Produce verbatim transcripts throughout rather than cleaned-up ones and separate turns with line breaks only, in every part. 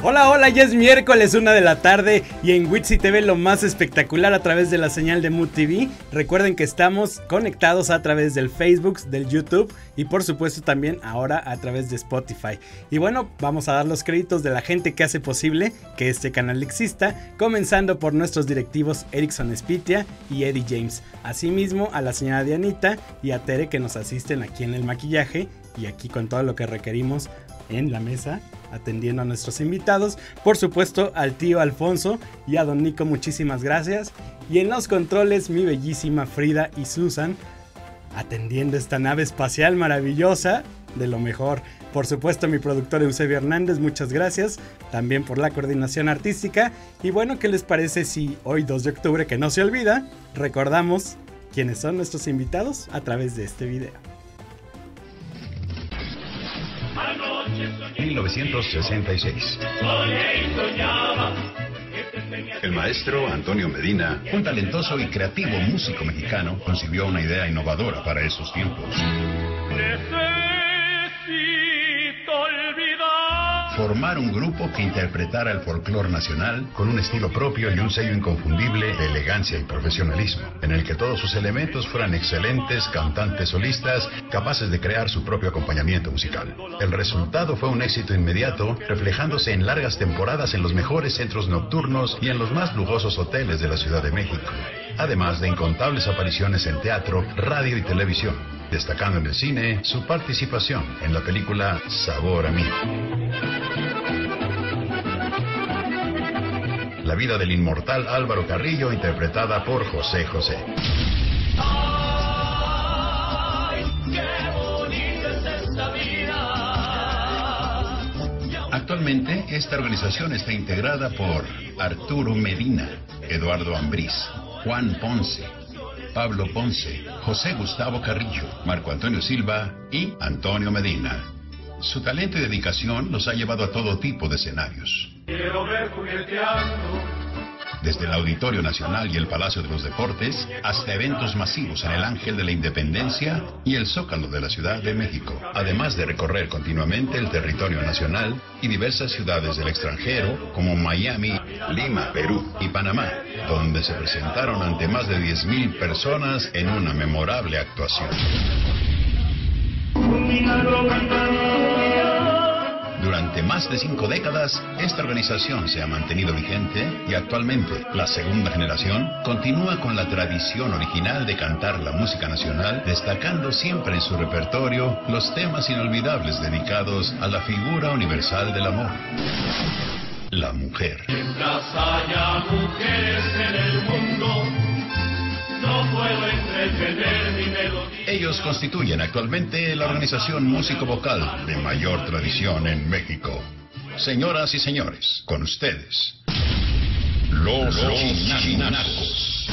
Hola, hola, ya es miércoles, una de la tarde y en Witsi T V lo más espectacular a través de la señal de Mood T V. Recuerden que estamos conectados a través del Facebook, del YouTube y por supuesto también ahora a través de Spotify. Y bueno, vamos a dar los créditos de la gente que hace posible que este canal exista, comenzando por nuestros directivos Erickson Spitia y Eddie James. Asimismo a la señora Dianita y a Tere que nos asisten aquí en el maquillaje y aquí con todo lo que requerimos en la mesa, atendiendo a nuestros invitados, por supuesto al tío Alfonso y a don Nico, muchísimas gracias. Y en los controles mi bellísima Frida y Susan, atendiendo esta nave espacial maravillosa, de lo mejor. Por supuesto mi productor Eusebio Hernández, muchas gracias, también por la coordinación artística. Y bueno, ¿qué les parece si hoy dos de octubre, que no se olvida, recordamos quiénes son nuestros invitados a través de este video?
mil novecientos sesenta y seis. El maestro Antonio Medina, un talentoso y creativo músico mexicano, concibió una idea innovadora para esos tiempos. Formar un grupo que interpretara el folclore nacional con un estilo propio y un sello inconfundible de elegancia y profesionalismo, en el que todos sus elementos fueran excelentes cantantes solistas capaces de crear su propio acompañamiento musical. El resultado fue un éxito inmediato, reflejándose en largas temporadas en los mejores centros nocturnos y en los más lujosos hoteles de la Ciudad de México, además de incontables apariciones en teatro, radio y televisión, destacando en el cine su participación en la película Sabor a mí. La vida del inmortal Álvaro Carrillo, interpretada por José José.
Ay, qué bonita es esta vida.
Actualmente, esta organización está integrada por Arturo Medina, Eduardo Ambriz, Juan Ponce, Pablo Ponce, José Gustavo Carrillo, Marco Antonio Silva y Antonio Medina. Su talento y dedicación los ha llevado a todo tipo de escenarios.
Quiero ver jugueteando.
Desde el Auditorio Nacional y el Palacio de los Deportes, hasta eventos masivos en el Ángel de la Independencia y el Zócalo de la Ciudad de México, además de recorrer continuamente el territorio nacional y diversas ciudades del extranjero, como Miami, Lima, Perú y Panamá, donde se presentaron ante más de diez mil personas en una memorable actuación. Durante más de cinco décadas, esta organización se ha mantenido vigente y actualmente la segunda generación continúa con la tradición original de cantar la música nacional, destacando siempre en su repertorio los temas inolvidables dedicados a la figura universal del amor, la mujer.
Mientras haya mujeres en el mundo, no puedo entretener mi melodía.
Ellos constituyen actualmente la organización músico-vocal de mayor tradición en México. Señoras y señores, con ustedes, los, los Chinacos.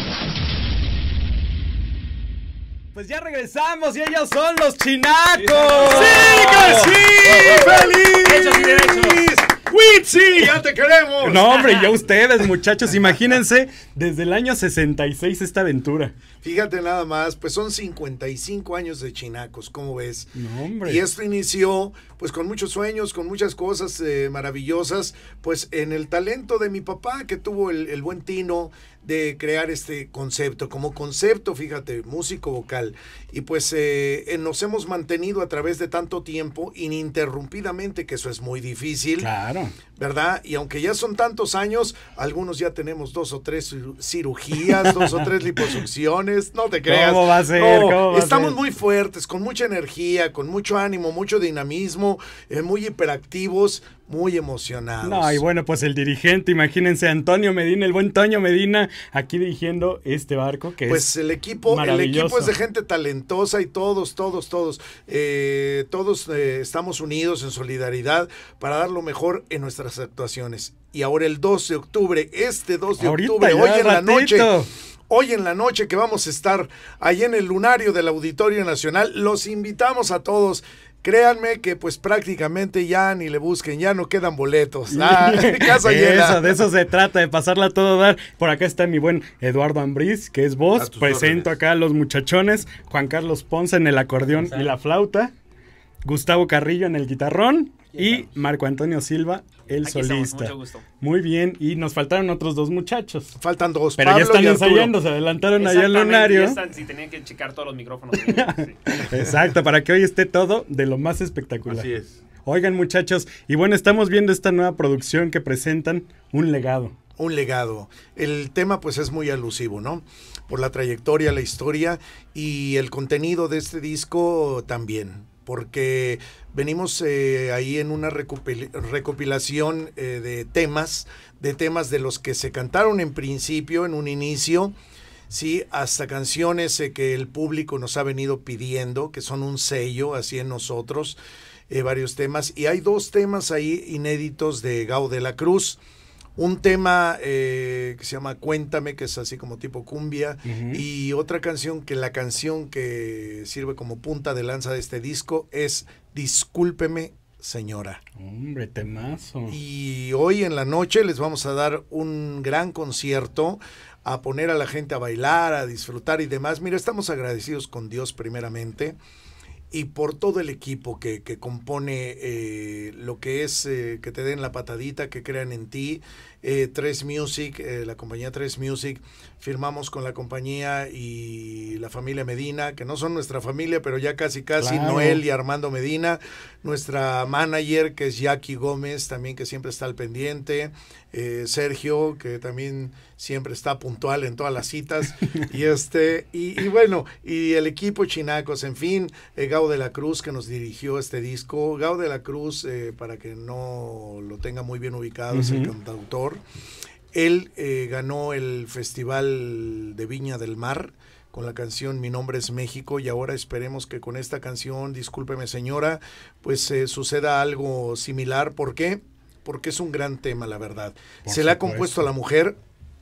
Pues ya regresamos y ellos son los Chinacos. ¡Sí, que sí! ¡Feliz!
¡Hechos y derechos!
¡Witsi!
¡Ya te queremos!
No, hombre, ya ustedes, muchachos, imagínense desde el año sesenta y seis esta aventura.
Fíjate nada más, pues son cincuenta y cinco años de Chinacos, ¿cómo ves?
No, hombre.
Y esto inició pues con muchos sueños, con muchas cosas eh, maravillosas, pues en el talento de mi papá, que tuvo el, el buen tino de crear este concepto, como concepto, fíjate, músico vocal. Y pues eh, nos hemos mantenido a través de tanto tiempo, ininterrumpidamente, que eso es muy difícil.
Claro.
¿Verdad? Y aunque ya son tantos años, algunos ya tenemos dos o tres cirugías, dos o tres liposucciones, no te creas.
¿Cómo va a ser?
No,
¿Cómo va
estamos
a ser?
muy fuertes, con mucha energía, con mucho ánimo, mucho dinamismo, eh, muy hiperactivos, muy emocionados.
No, y bueno, pues el dirigente, imagínense, Antonio Medina, el buen Toño Medina, aquí dirigiendo este barco que
pues
es
el equipo, el
maravilloso.
equipo es de gente talentosa y todos, todos, todos, eh, todos eh, estamos unidos en solidaridad para dar lo mejor en nuestras actuaciones. Y ahora el dos de octubre, este dos de
Ahorita,
octubre,
ya,
hoy en la
ratito.
noche, hoy en la noche que vamos a estar ahí en el lunario del Auditorio Nacional, los invitamos a todos. Créanme que pues prácticamente ya ni le busquen, ya no quedan boletos. Ah, casa llena.
Eso, de eso se trata, de pasarla a todo dar. Por acá está mi buen Eduardo Ambriz, que es voz. Presento órdenes. Acá a los muchachones. Juan Carlos Ponce en el acordeón y la flauta. Gustavo Carrillo en el guitarrón. y Marco Antonio Silva, el
Aquí estamos,
solista.
mucho gusto.
Muy bien, y nos faltaron otros dos muchachos.
Faltan dos.
Pero
Pablo
ya están
y Arturo.
ensayando, se adelantaron allá al
Exactamente,
lunario.
ya están, sí, tenían que checar todos los micrófonos. Sí.
Exacto, para que hoy esté todo de lo más espectacular.
Así es.
Oigan, muchachos, y bueno, estamos viendo esta nueva producción que presentan, Un Legado.
Un legado. El tema pues es muy alusivo, ¿no? Por la trayectoria, la historia y el contenido de este disco también, porque venimos eh, ahí en una recopil recopilación eh, de temas, de temas de los que se cantaron en principio, en un inicio, sí, hasta canciones eh, que el público nos ha venido pidiendo, que son un sello así en nosotros, eh, varios temas, y hay dos temas ahí inéditos de Gao de la Cruz. Un tema eh, que se llama Cuéntame, que es así como tipo cumbia, uh-huh. y otra canción que la canción que sirve como punta de lanza de este disco es Discúlpeme, señora.
Hombre, temazo.
Y hoy en la noche les vamos a dar un gran concierto, a poner a la gente a bailar, a disfrutar y demás. Mira, estamos agradecidos con Dios primeramente, y por todo el equipo que, que compone eh, lo que es eh, que te den la patadita, que crean en ti. eh, tres Music, eh, la compañía tres Music, firmamos con la compañía y la familia Medina, que no son nuestra familia, pero ya casi casi,
claro.
Noel y Armando Medina, nuestra manager, que es Jackie Gómez, también que siempre está al pendiente, eh, Sergio, que también siempre está puntual en todas las citas, y este, y, y bueno, y el equipo Chinacos, en fin, eh, Gao de la Cruz, que nos dirigió este disco. Gao de la Cruz, eh, para que no lo tenga muy bien ubicado, uh-huh. es el cantautor. Él eh, ganó el Festival de Viña del Mar con la canción Mi Nombre es México, y ahora esperemos que con esta canción, Discúlpeme Señora, pues eh, suceda algo similar. ¿Por qué? Porque es un gran tema, la verdad. Por Se le ha compuesto a la mujer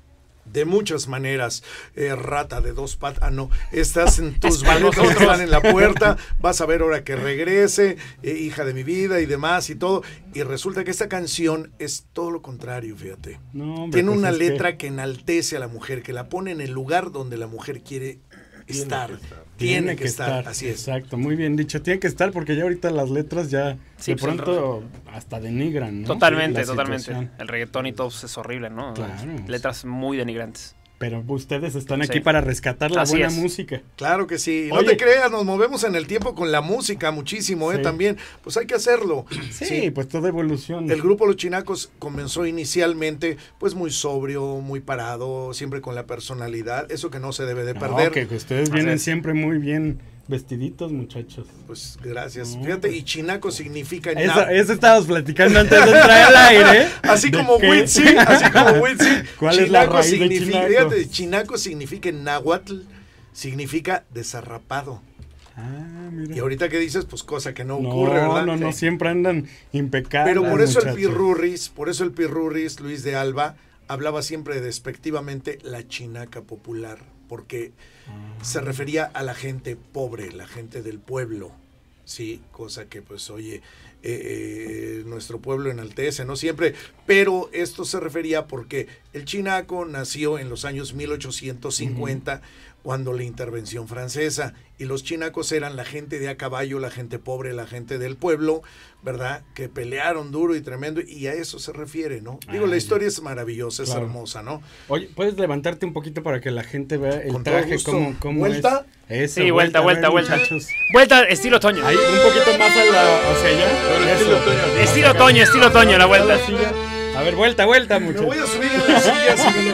de muchas maneras, eh, rata de dos patas, ah no, estás en tus maletas, están en la puerta, vas a ver ahora que regrese, eh, hija de mi vida y demás y todo, y resulta que esta canción es todo lo contrario, fíjate.
No, hombre,
tiene
pues
una
es
letra
que...
que enaltece a la mujer, que la pone en el lugar donde la mujer quiere estar.
Tiene que estar.
Tiene,
Tiene
que,
que
estar,
estar,
así es.
Exacto, muy bien dicho. Tiene que estar porque ya ahorita las letras ya
Sí,
de
pues
pronto hasta denigran, ¿no?
Totalmente,
La
totalmente.
situación.
El reggaetón y todo pues, es horrible, ¿no?
Claro.
Letras muy denigrantes.
Pero ustedes están aquí
Sí.
para rescatar la
Así
buena
es.
música.
Claro que sí. No
Oye.
te creas, nos movemos en el tiempo con la música muchísimo, ¿eh?
Sí.
También. Pues hay que hacerlo.
Sí,
Sí.
pues toda evolución.
El grupo Los Chinacos comenzó inicialmente pues muy sobrio, muy parado, siempre con la personalidad, eso que no se debe de
No,
perder.
que ustedes
Así
vienen
es.
siempre muy bien vestiditos, muchachos.
Pues gracias.
No.
Fíjate, y Chinaco significa
Eso,
na-
eso estábamos platicando antes de entrar al aire.
así
¿De
como
qué?
Witsi, así como Witsi.
¿Cuál es la raíz de
significa,
Chinaco?
fíjate, Chinaco significa en náhuatl, significa desarrapado.
Ah, mira.
Y ahorita que dices, pues cosa que no,
No,
ocurre, ¿verdad?
no, no,
Sí.
siempre andan impecables.
Pero por eso el
muchachos.
Pirurris, por eso el Pirurris, Luis de Alba, hablaba siempre despectivamente la chinaca popular, porque
Ah.
se refería a la gente pobre, la gente del pueblo, sí, cosa que pues oye, eh, eh, nuestro pueblo enaltece, no siempre, pero esto se refería porque el chinaco nació en los años mil ochocientos cincuenta, uh-huh. cuando la intervención francesa, y los chinacos eran la gente de a caballo, la gente pobre, la gente del pueblo, ¿verdad? Que pelearon duro y tremendo, y a eso se refiere, ¿no? Digo,
Ah,
la
ya.
historia es maravillosa,
Claro.
es hermosa, ¿no?
Oye, ¿puedes levantarte un poquito para que la gente vea el
Con todo
traje
gusto.
cómo, cómo
¿Vuelta?
es? Eso,
Sí, vuelta,
a ver,
vuelta, vuelta.
muchachos.
Vuelta, estilo Toño.
Ahí, un poquito más a la, hacia allá.
Estilo
Eso.
Toño.
Estilo Toño, estilo Toño, la vuelta.
La silla. A ver, vuelta, vuelta,
Me
muchachos.
voy a subir en la silla si me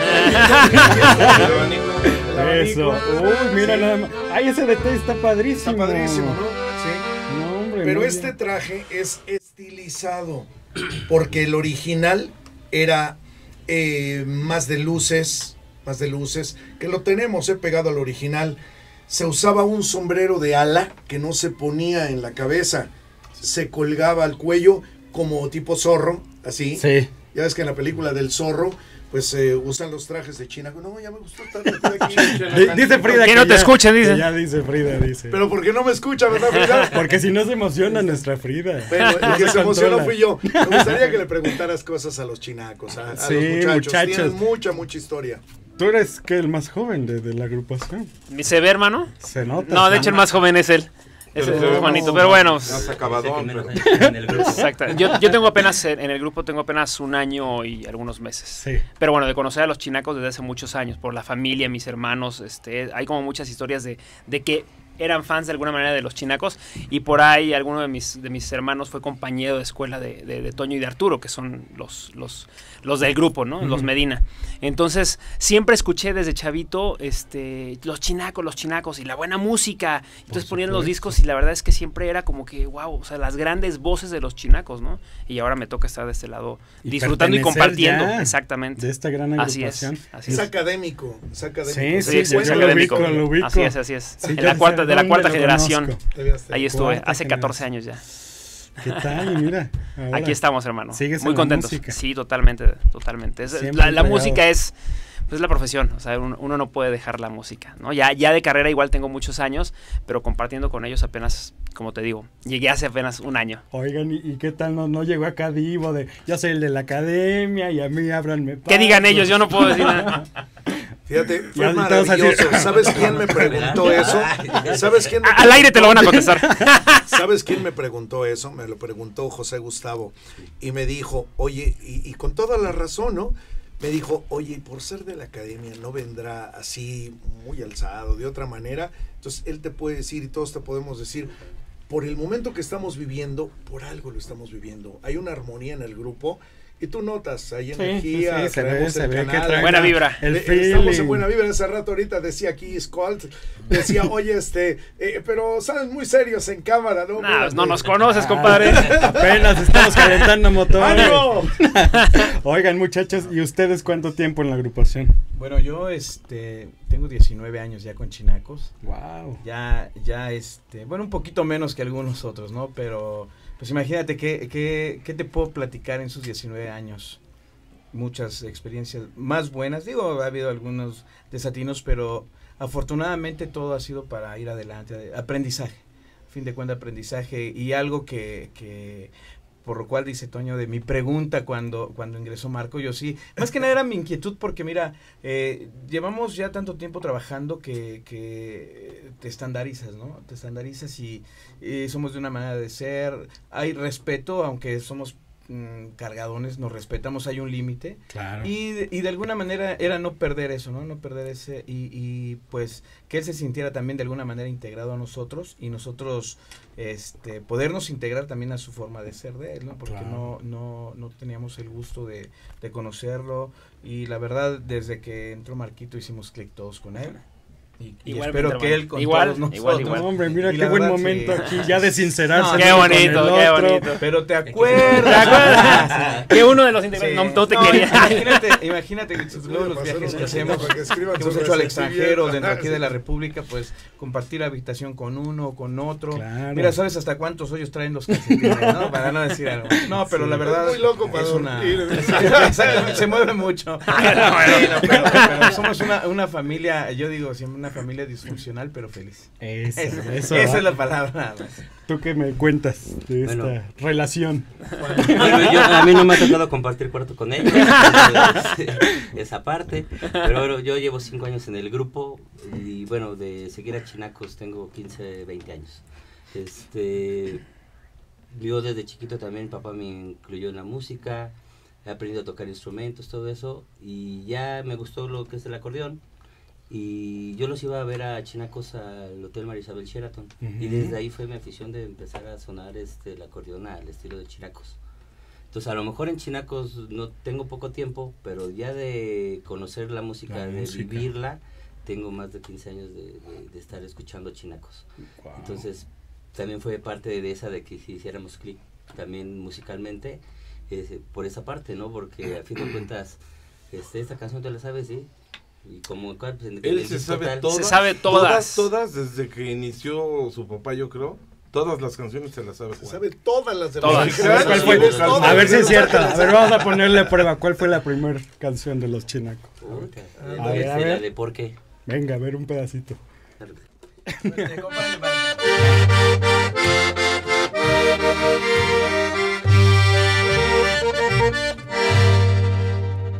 lo permiten. El
Eso.
abanico.
Uy, mira
Sí.
nada más. Ay, ese detalle está padrísimo.
Está padrísimo, ¿no? Sí.
No, hombre.
Pero
muy
este
bien.
traje es estilizado, porque el original era eh, más de luces, más de luces, que lo tenemos eh, pegado al original. Se usaba un sombrero de ala que no se ponía en la cabeza, se colgaba al cuello como tipo zorro, así.
Sí.
Ya ves que en la película del zorro, pues eh, usan los trajes de China. No, ya me gustó estar metido aquí.
Di- Dice Frida
Que no te
ya-
escuchen, dice.
que Ya dice Frida, dice.
Pero ¿por qué no me escucha, verdad, Frida?
Porque si no se emociona nuestra Frida.
Bueno, el que
se
se emocionó
controla.
fui yo. Me gustaría que le preguntaras cosas a los chinacos, a, a
Sí,
los muchachos.
muchachos.
Tienen mucha, mucha historia.
Tú eres que el más joven de, de la agrupación.
¿Se ve, hermano?
Se nota.
No, de hecho el más joven es él. Ese
Pero
es
no,
bonito,
no,
pero bueno.
no se acabó.
En el grupo.
Exacto. Yo, yo tengo apenas, en en el grupo tengo apenas un año y algunos meses.
Sí.
Pero bueno, de conocer a los chinacos desde hace muchos años, por la familia, mis hermanos, este, hay como muchas historias de, de que eran fans de alguna manera de los chinacos, y por ahí alguno de mis, de mis hermanos fue compañero de escuela de, de, de Toño y de Arturo, que son los, los, los del grupo, ¿no? Uh-huh. Los Medina. Entonces, siempre escuché desde chavito este, los chinacos, los chinacos y la buena música. Entonces ponían los discos y la verdad es que siempre era como que, wow, o sea, las grandes voces de los chinacos, ¿no? Y ahora me toca estar de este lado
y
disfrutando y compartiendo. Exactamente.
De esta gran agrupación.
Así es. Así
es.
es
académico. Es académico.
Sí,
sí,
sí,
es
lo
académico.
ubico, lo ubico.
Así es, así es.
Sí,
en la cuarta, de la cuarta
lo
generación.
conozco.
Ahí estuve,
Cuarta
hace catorce años ya.
¿Qué tal? Y mira, ahora
aquí estamos, hermano.
¿Sigues
muy
en la
contentos.
música?
Sí, totalmente, totalmente. Es, la, la música es, pues, la profesión. O sea, uno, uno no puede dejar la música, ¿no? Ya, ya de carrera igual tengo muchos años, pero compartiendo con ellos apenas, como te digo, llegué hace apenas un año.
Oigan, ¿y, y qué tal? No, no llegó acá Divo de, yo soy el de la academia y a mí ábranme paso.
¿Qué digan ellos? Yo no puedo decir nada.
Fíjate, fue maravilloso. ¿Sabes quién me preguntó eso? ¿Sabes quién me
Al aire te lo van a contestar.
¿Sabes quién me preguntó eso? Me lo preguntó José Gustavo y me dijo, oye, y, y con toda la razón, ¿no? Me dijo, oye, por ser de la academia no vendrá así muy alzado, de otra manera. Entonces él te puede decir y todos te podemos decir, por el momento que estamos viviendo, por algo lo estamos viviendo. Hay una armonía en el grupo. Y tú notas, hay energía,
sí, sí, se ve, se ve que trae
buena vibra.
El
eh, estamos en buena vibra. Hace rato ahorita decía aquí Scott, decía, oye, este, eh, pero salen muy serios en cámara, ¿no?
Nah, no nos conoces, compadre.
Apenas estamos calentando motores.
¡Ánimo!
Oigan, muchachos, ¿y ustedes cuánto tiempo en la agrupación?
Bueno, yo este tengo diecinueve años ya con Chinacos.
Wow.
Ya, ya, este, bueno, un poquito menos que algunos otros, ¿no? Pero pues imagínate, ¿qué, qué, qué te puedo platicar en sus diecinueve años? Muchas experiencias más buenas. Digo, ha habido algunos desatinos, pero afortunadamente todo ha sido para ir adelante. Aprendizaje, a fin de cuentas aprendizaje. Y algo que, que por lo cual dice Toño de mi pregunta cuando, cuando ingresó Marco, yo sí. Más que nada era mi inquietud porque mira, eh, llevamos ya tanto tiempo trabajando que, que te estandarizas, ¿no? Te estandarizas y, y somos de una manera de ser. Hay respeto, aunque somos mmm, cargadones, nos respetamos, hay un límite.
Claro.
Y, de- y de alguna manera era no perder eso, ¿no? No perder ese y, y pues que él se sintiera también de alguna manera integrado a nosotros y nosotros este podernos integrar también a su forma de ser de él, ¿no? Porque
Claro.
no, no, no teníamos el gusto de, de conocerlo y la verdad desde que entró Marquito hicimos clic todos con él. Y, y
Igualmente,
espero que
hermano.
él con
Igual,
todos nosotros.
igual, igual.
No, hombre, mira
Y
qué
la
buen
verdad,
momento
sí.
aquí, ya de sincerarse.
No,
Qué
uno con
bonito,
el
qué
otro.
bonito.
Pero te acuerdas.
¿Te acuerdas? Que uno de los integrantes
Sí.
no, no te
No,
quería.
Imagínate, imagínate que
Les
luego
voy a
los
pasar
viajes
un
que hacemos,
para que escriban
que hemos
sobre
hecho al
ese
extranjero,
escribiendo.
dentro aquí
Ah,
de la
sí.
República, pues compartir habitación con uno o con otro.
Claro.
Mira, ¿sabes hasta cuántos hoyos traen los calcetines, no? Para no decir algo. No, pero
Sí,
la verdad
es muy loco para
es una...
dormir.
se mueve mucho. Bueno, pero, pero somos una, una familia, yo digo siempre una familia disfuncional, pero feliz.
Eso,
Esa,
eso.
esa
¿va?
es la palabra. nada más.
¿Tú qué me cuentas de esta
Bueno.
relación?
Bueno, yo, a mí no me ha tocado compartir cuarto con ellos, esa parte, pero bueno, yo llevo cinco años en el grupo y bueno, de seguir a Chinacos tengo quince, veinte años. Este, yo desde chiquito también, mi papá me incluyó en la música, he aprendido a tocar instrumentos, todo eso, y ya me gustó lo que es el acordeón. Y yo los iba a ver a Chinacos al Hotel Marisabel Sheraton.
Ujú.
Y desde ahí fue mi afición de empezar a sonar este, el acordeón al estilo de Chinacos. Entonces a lo mejor en Chinacos no tengo poco tiempo, pero ya de conocer la música,
La
de
música.
vivirla, tengo más de quince años de, de- de estar escuchando Chinacos.
Wow.
Entonces también fue parte de esa de que si hiciéramos clic también musicalmente, eh, por esa parte, ¿no? Porque a fin de cuentas, este, esta canción te la sabes, ¿sí? Y como cual, pues, en- en
Él
el
se
disco
sabe
tal-
todas.
Se sabe todas.
Todas, todas, desde que inició su papá, yo creo. Todas las canciones se las sabe
Se
Juan.
sabe todas las de
Todas.
los
¿Cuál
mexicanos,
fue?
tienes todas,
A ver si es
tienes
cierto.
todas.
A ver, vamos a ponerle a prueba. ¿Cuál fue la primera canción de los Chinacos?
Puta,
A ver,
este,
a ver.
la de por qué.
Venga, a ver un pedacito.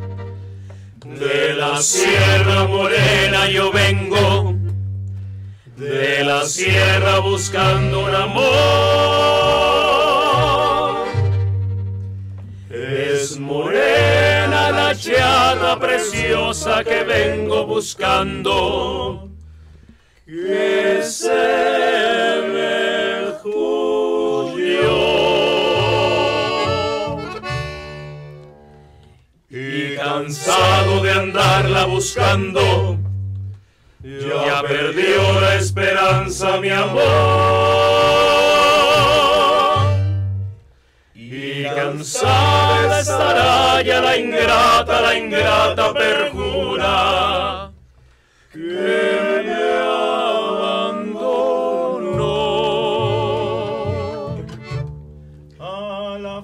De la Sierra Morena yo vengo, de la sierra buscando un amor. Es morena la chata preciosa que vengo buscando, que se me huyó. Y cansado de andarla buscando, ya perdió la esperanza mi amor. Y cansada estará ya la ingrata, la ingrata perjura que me abandonó. A la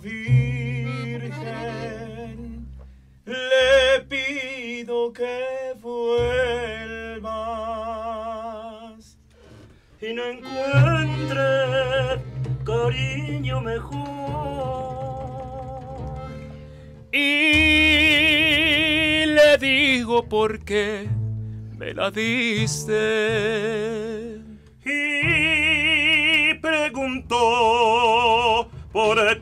Virgen le pido que vuelvas y no encuentre cariño mejor. Y le digo por qué me la diste. Y preguntó por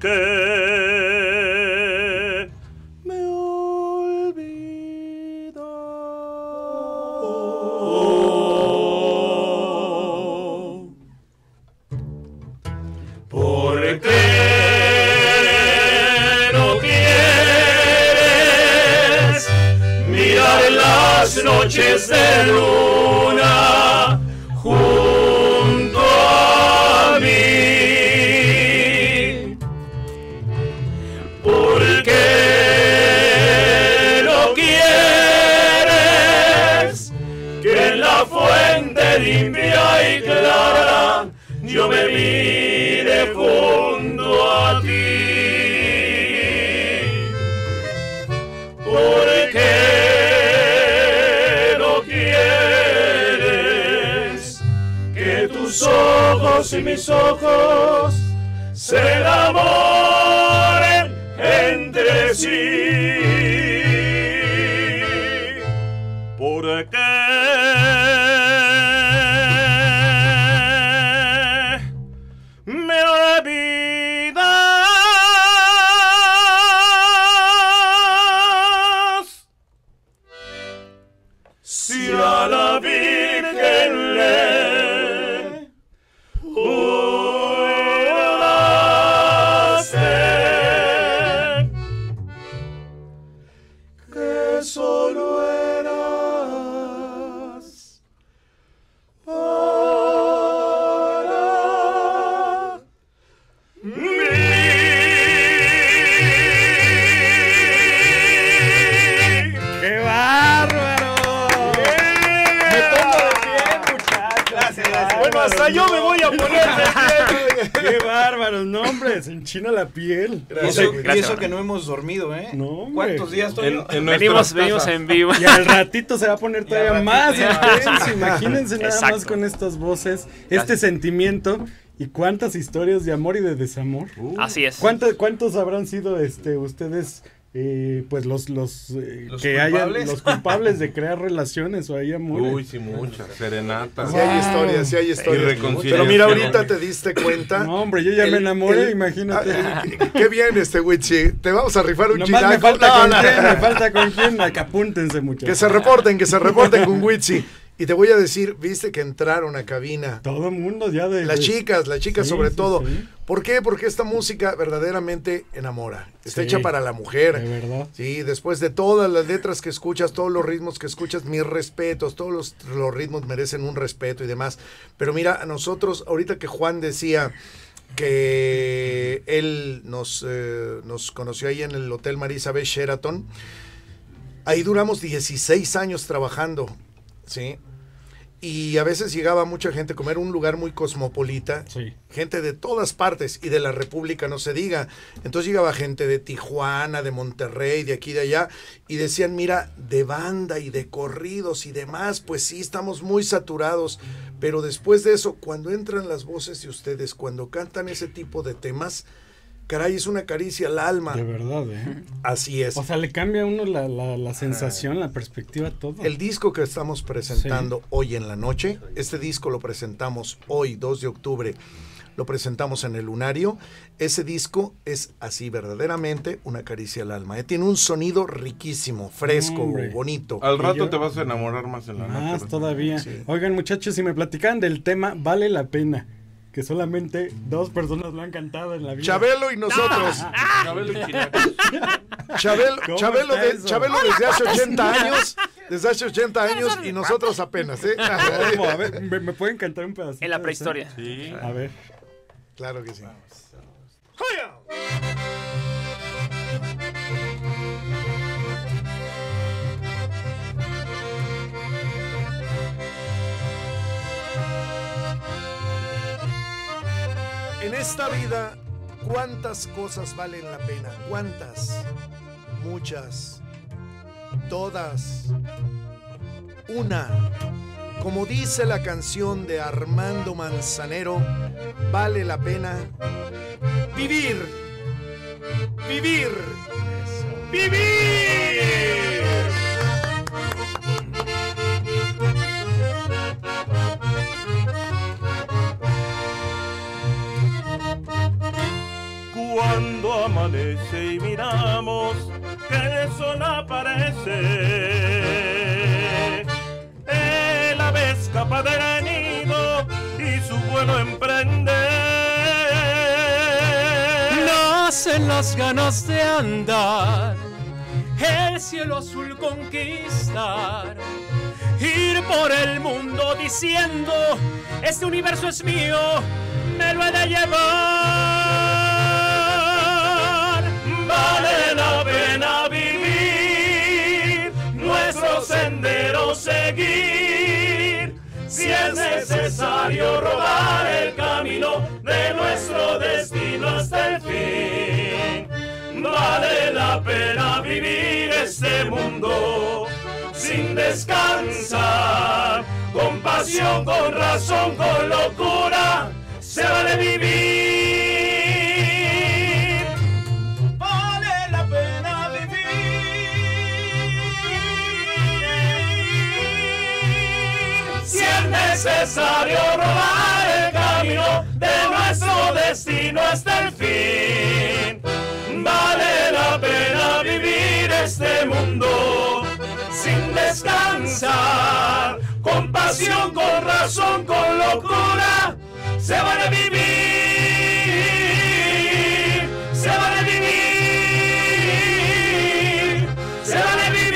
qué me olvidó. ¿Por qué no quieres mirar en las noches de luna junto a mí? ¿Por qué no quieres que en la fuente limpia y clara yo me mire junto a ti? ¿Por qué no quieres que tus ojos y mis ojos se enamoren entre sí? ¿Por qué me olvidas? Si a la Virgen le juraste que solo eras para mí.
¡Qué bárbaro!
Me pongo de pie, muchachos. Gracias, gracias.
Bueno, hasta yo me voy a poner de pie.
¡Qué bárbaro! No, hombre, se enchina la piel.
Y eso, y
Gracias,
eso
hermano.
que no hemos dormido, ¿eh?
No, hombre.
¿Cuántos días, Toño?
En, en
Venimos,
nuestras
venimos
casas.
en vivo.
Y al ratito se va a poner todavía
ratito.
más intenso. Imagínense nada
Exacto.
más con estas voces, este
Gracias.
sentimiento y cuántas historias de amor y de desamor.
Así es.
¿Cuántos, cuántos habrán sido este ustedes, eh, pues los los, eh,
¿Los
que hayan
culpables?
los culpables de crear relaciones o hay amor?
Uy, sí, muchas. Serenatas.
Sí hay historias, sí hay historias.
Irreconciliación.
Pero mira, ahorita te diste cuenta.
No, hombre, yo ya me
El-
enamoré,
el-
imagínate.
Ah, eh, qué bien este Wichi. Te vamos a rifar un
Nomás me
chinaco.
falta
No,
con
no.
quién, me falta con quién, acá apúntense muchachos.
Que se reporten, que se reporten con Wichi. Y te voy a decir, viste que entraron a cabina.
Todo el mundo ya de...
Las
de-
chicas, las chicas
Sí,
sobre
sí,
todo.
sí.
¿Por qué? Porque esta música verdaderamente enamora. Está
Sí,
hecha para la mujer.
de verdad.
Sí, después de todas las letras que escuchas, todos los ritmos que escuchas, mis respetos, todos los, los ritmos merecen un respeto y demás. Pero mira, a nosotros, ahorita que Juan decía que él nos, eh, nos conoció ahí en el Hotel Marisa Bay Sheraton, ahí duramos dieciséis años trabajando, ¿sí? Y a veces llegaba mucha gente a comer, un lugar muy cosmopolita,
Sí.
gente de todas partes y de la República, no se diga. Entonces llegaba gente de Tijuana, de Monterrey, de aquí y de allá, y decían, mira, de banda y de corridos y demás, pues sí, estamos muy saturados, pero después de eso, cuando entran las voces de ustedes, cuando cantan ese tipo de temas, caray, es una caricia al alma.
De verdad, ¿eh?
Así es.
O sea, le cambia a uno la, la, la sensación, la perspectiva, todo.
El disco que estamos presentando sí. hoy en la noche, este disco lo presentamos hoy, dos de octubre, lo presentamos en el Lunario. Ese disco es así, verdaderamente una caricia al alma. ¿eh? Tiene un sonido riquísimo, fresco, Hombre. bonito.
Al rato
yo?
te vas a enamorar más en la
más
noche.
Más todavía. Sí. Oigan, muchachos, si me platicaran del tema, vale la pena. Que solamente dos personas lo han cantado en la vida.
Chabelo y nosotros.
Ah. Chabelo y Chinacos.
Chabelo, Chabelo, de, Chabelo desde hace ochenta años. Desde hace ochenta años y nosotros apenas, ¿eh?
¿Cómo? A ver, ¿me, ¿me pueden cantar un pedacito?
En la prehistoria.
Sí.
A ver.
Claro que sí. En esta vida, ¿cuántas cosas valen la pena? ¿Cuántas? Muchas. Todas. Una. Como dice la canción de Armando Manzanero, vale la pena vivir. Vivir. Vivir.
Cuando amanece y miramos que el sol aparece, el ave escapa del nido y su vuelo emprende.
Nacen las ganas de andar, el cielo azul conquistar, ir por el mundo diciendo, este universo es mío, me lo he de llevar. Vale la pena vivir, nuestro sendero seguir, si es necesario rodar el camino de nuestro destino hasta el fin. Vale la pena vivir este mundo sin descansar, con pasión, con razón, con locura, se vale vivir. Vale la pena vivir. Si es necesario rodar el camino de nuestro destino hasta el fin. Vale la pena vivir este mundo sin descansar, con pasión, con razón, con locura, se vale vivir, se vale vivir, se vale vivir.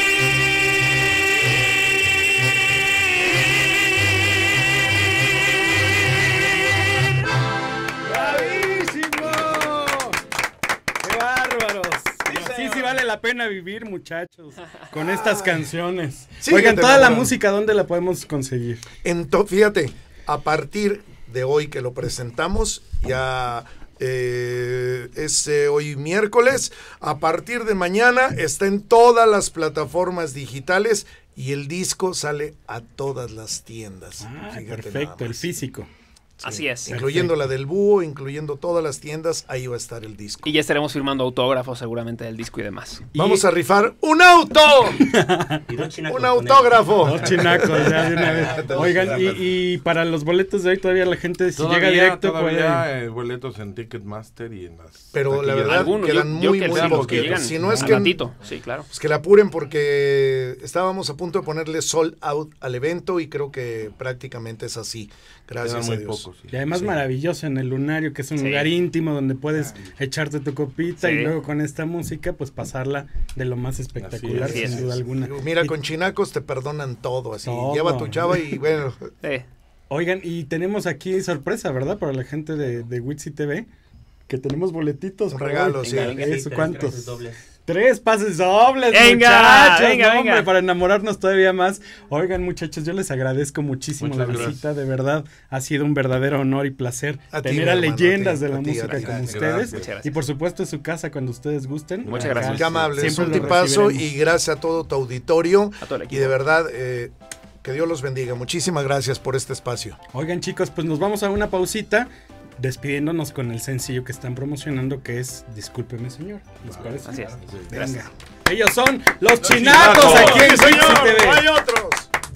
¡Bravísimo! ¡Qué bárbaros! Sí, sí vale la pena vivir, muchachos, con estas canciones.
Sí,
Oigan, toda la
enamorado.
música, ¿dónde la podemos conseguir?
Entonces, fíjate, a partir de hoy que lo presentamos, ya eh, es eh, hoy miércoles, a partir de mañana está en todas las plataformas digitales y el disco sale a todas las tiendas.
Ah,
Fíjate
perfecto,
nada
el
más.
físico.
Sí,
Así es.
Incluyendo la del Búho, incluyendo todas las tiendas, ahí va a estar el disco.
Y ya estaremos firmando autógrafos seguramente del disco y demás.
Vamos a rifar un auto,
Y dos chinacos
un
con
autógrafo.
Dos chinacos, ya de una vez. Oigan, y, y para los boletos de hoy todavía la gente, si
Todavía,
llega directo,
todavía
puede...
eh, boletos en Ticketmaster y en las
Pero la
taquillas.
verdad,
Algunos,
quedan
yo,
muy,
yo que
muy
sí, los que
poquitos.
llegan
Si no es
al
que-
ratito. Sí, claro.
Pues que la apuren porque estábamos a punto de ponerle sold out al evento y creo que prácticamente es así. Gracias
Quedan
a
muy
Dios.
pocos, sí.
Y además
Sí.
maravilloso en el Lunario, que es un
Sí.
lugar íntimo donde puedes echarte tu copita
Sí.
y luego con esta música pues pasarla de lo más espectacular,
Así
es.
sin duda alguna.
Digo, Mira,
Y-
con chinacos te perdonan todo, así.
Todo.
Lleva a tu chava y bueno,
Sí.
Oigan, y tenemos aquí sorpresa, ¿verdad? Para la gente de, de Witsi T V, que tenemos boletitos.
Un
para
regalo,
hoy.
sí.
Venga, venga, sí,
Eso,
tres
¿cuántos?
pases dobles.
Tres pases dobles,
Venga,
muchachos,
venga,
no,
venga.
hombre, para enamorarnos todavía más. Oigan, muchachos, yo les agradezco muchísimo
Muchas
la
gracias.
visita, de verdad, ha sido un verdadero honor y placer
A ti,
tener
mi
a
hermano,
leyendas
a ti,
de la
a ti,
música
a ti.
como
Gracias.
ustedes.
Muchas gracias.
Y por supuesto es su casa cuando ustedes gusten.
Muchas
Acá
gracias.
qué amable, es
siempre
un
los
tipazo
recibiremos.
y gracias a todo tu auditorio.
A todo el equipo.
Y de verdad, eh, que Dios los bendiga. Muchísimas gracias por este espacio.
Oigan, chicos, pues nos vamos a una pausita. despidiéndonos con el sencillo que están promocionando, que es Discúlpeme Señor. ¿Les parece?
Así es.
Venga. Ellos son los Chinacos,
Chinacos.
aquí en
Sí, señor,
Wixi T V.
hay otros.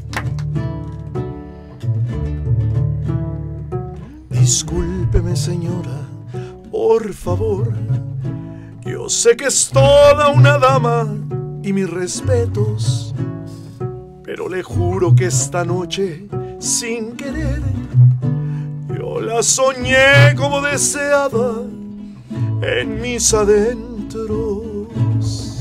Discúlpeme, señora, por favor. Yo sé que es toda una dama y mis respetos, pero le juro que esta noche, sin querer, yo la soñé como deseaba en mis adentros.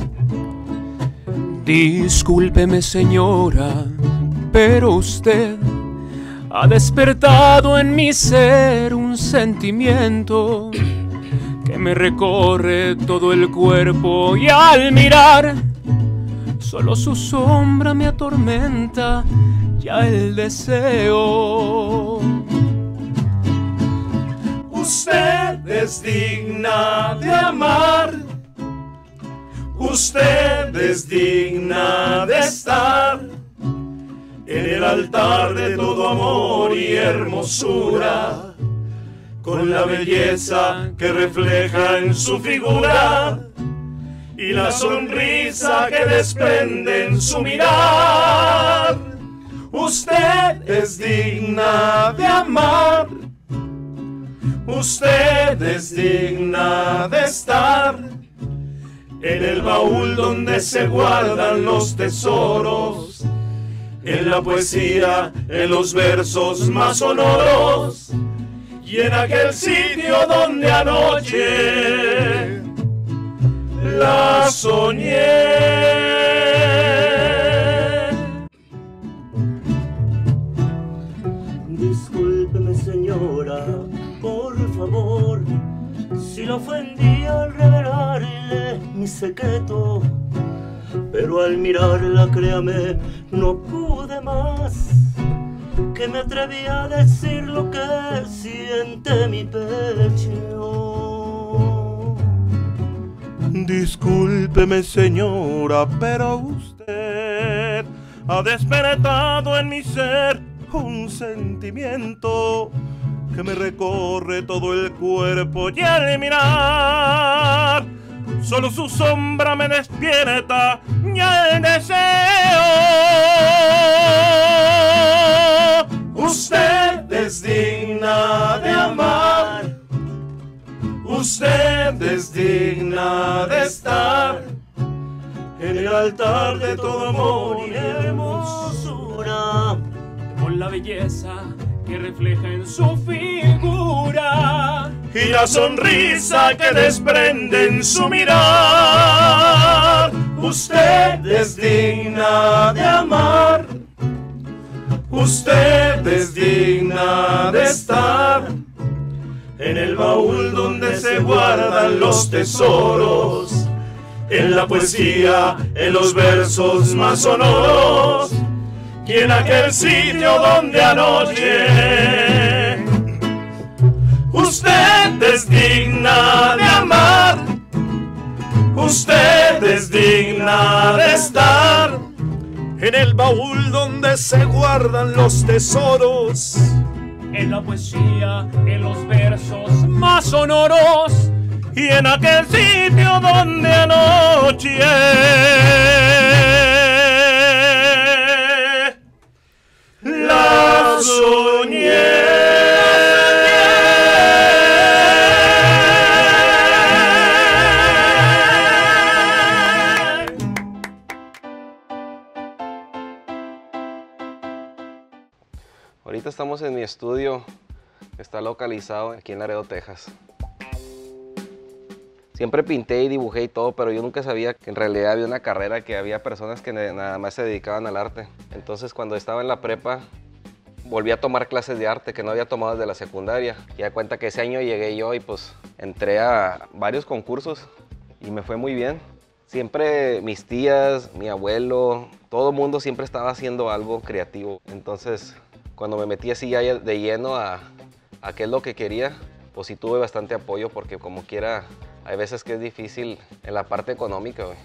Discúlpeme, señora, pero usted ha despertado en mi ser un sentimiento que me recorre todo el cuerpo, y al mirar solo su sombra me atormenta ya el deseo.
Usted es digna de amar, usted es digna de estar en el altar de todo amor y hermosura, con la belleza que refleja en su figura y la sonrisa que desprende en su mirar. Usted es digna de amar, usted es digna de estar en el baúl donde se guardan los tesoros, en la poesía, en los versos más sonoros, y en aquel sitio donde anoche la soñé.
Discúlpeme, señora, por favor, si la ofendí al revelarle mi secreto, pero al mirarla, créame, no pude más, que me atreví a decir lo que siente mi pecho.
Discúlpeme, señora, pero usted ha despertado en mi ser un sentimiento que me recorre todo el cuerpo, y al mirar solo su sombra me despierta ya el deseo.
Usted es digna de amar, usted es digna de estar en el altar de todo amor y hermosura,
con la belleza que refleja en su figura
y la sonrisa que desprende en su mirar. Usted es digna de amar, usted es digna de estar en el baúl donde se guardan los tesoros, en la poesía, en los versos más sonoros, y en aquel sitio donde anoche usted es digna de amar, usted es digna de estar en el baúl donde se guardan los tesoros,
en la poesía, en los versos más sonoros, y en aquel sitio donde anoche
la soñé.
Ahorita estamos en mi estudio, que está localizado aquí en Laredo, Texas. Siempre pinté y dibujé y todo, pero yo nunca sabía que en realidad había una carrera, que había personas que nada más se dedicaban al arte. Entonces, cuando estaba en la prepa, volví a tomar clases de arte que no había tomado desde la secundaria. Y da cuenta que ese año llegué yo y pues entré a varios concursos y me fue muy bien. Siempre mis tías, mi abuelo, todo el mundo siempre estaba haciendo algo creativo. Entonces, cuando me metí así ya de lleno a, a qué es lo que quería, pues sí tuve bastante apoyo, porque como quiera, hay veces que es difícil en la parte económica, güey.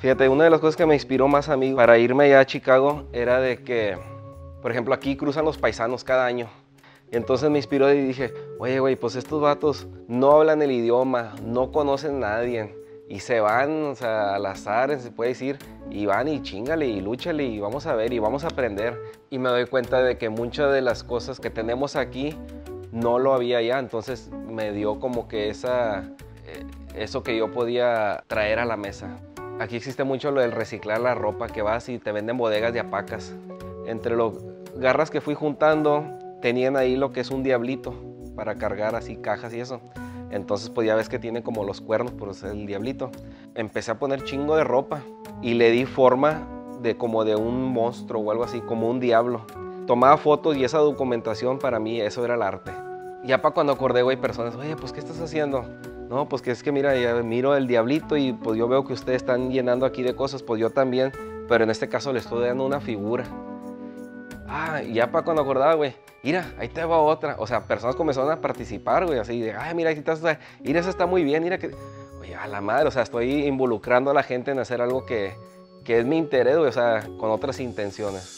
Fíjate, una de las cosas que me inspiró más a mí para irme allá a Chicago era de que, por ejemplo, aquí cruzan los paisanos cada año. Entonces me inspiró y dije, oye, güey, pues estos vatos no hablan el idioma, no conocen a nadie. Y se van, o sea, al azar, se puede decir, y van y chingale y lúchale y vamos a ver y vamos a aprender. Y me doy cuenta de que muchas de las cosas que tenemos aquí no lo había allá. Entonces me dio como que esa, eh, eso que yo podía traer a la mesa. Aquí existe mucho lo del reciclar la ropa, que vas y te venden bodegas de apacas. Entre los garras que fui juntando, tenían ahí lo que es un diablito para cargar así cajas y eso. Entonces pues ya ves que tiene como los cuernos por ser el diablito. Empecé a poner chingo de ropa y le di forma de como de un monstruo o algo así, como un diablo. Tomaba fotos y esa documentación para mí, eso era el arte. Ya para cuando acordé, güey, personas, oye, pues ¿qué estás haciendo? No, pues que es que mira, ya miro el diablito y pues yo veo que ustedes están llenando aquí de cosas, pues yo también, pero en este caso le estoy dando una figura. Ah, y ya para cuando acordaba, güey, mira, ahí te va otra. O sea, personas comenzaron a participar, güey, así de, ay, mira, ahí estás, mira, esa está muy bien, mira que... Oye, a la madre, o sea, estoy involucrando a la gente en hacer algo que, que es mi interés, güey, o sea, con otras intenciones.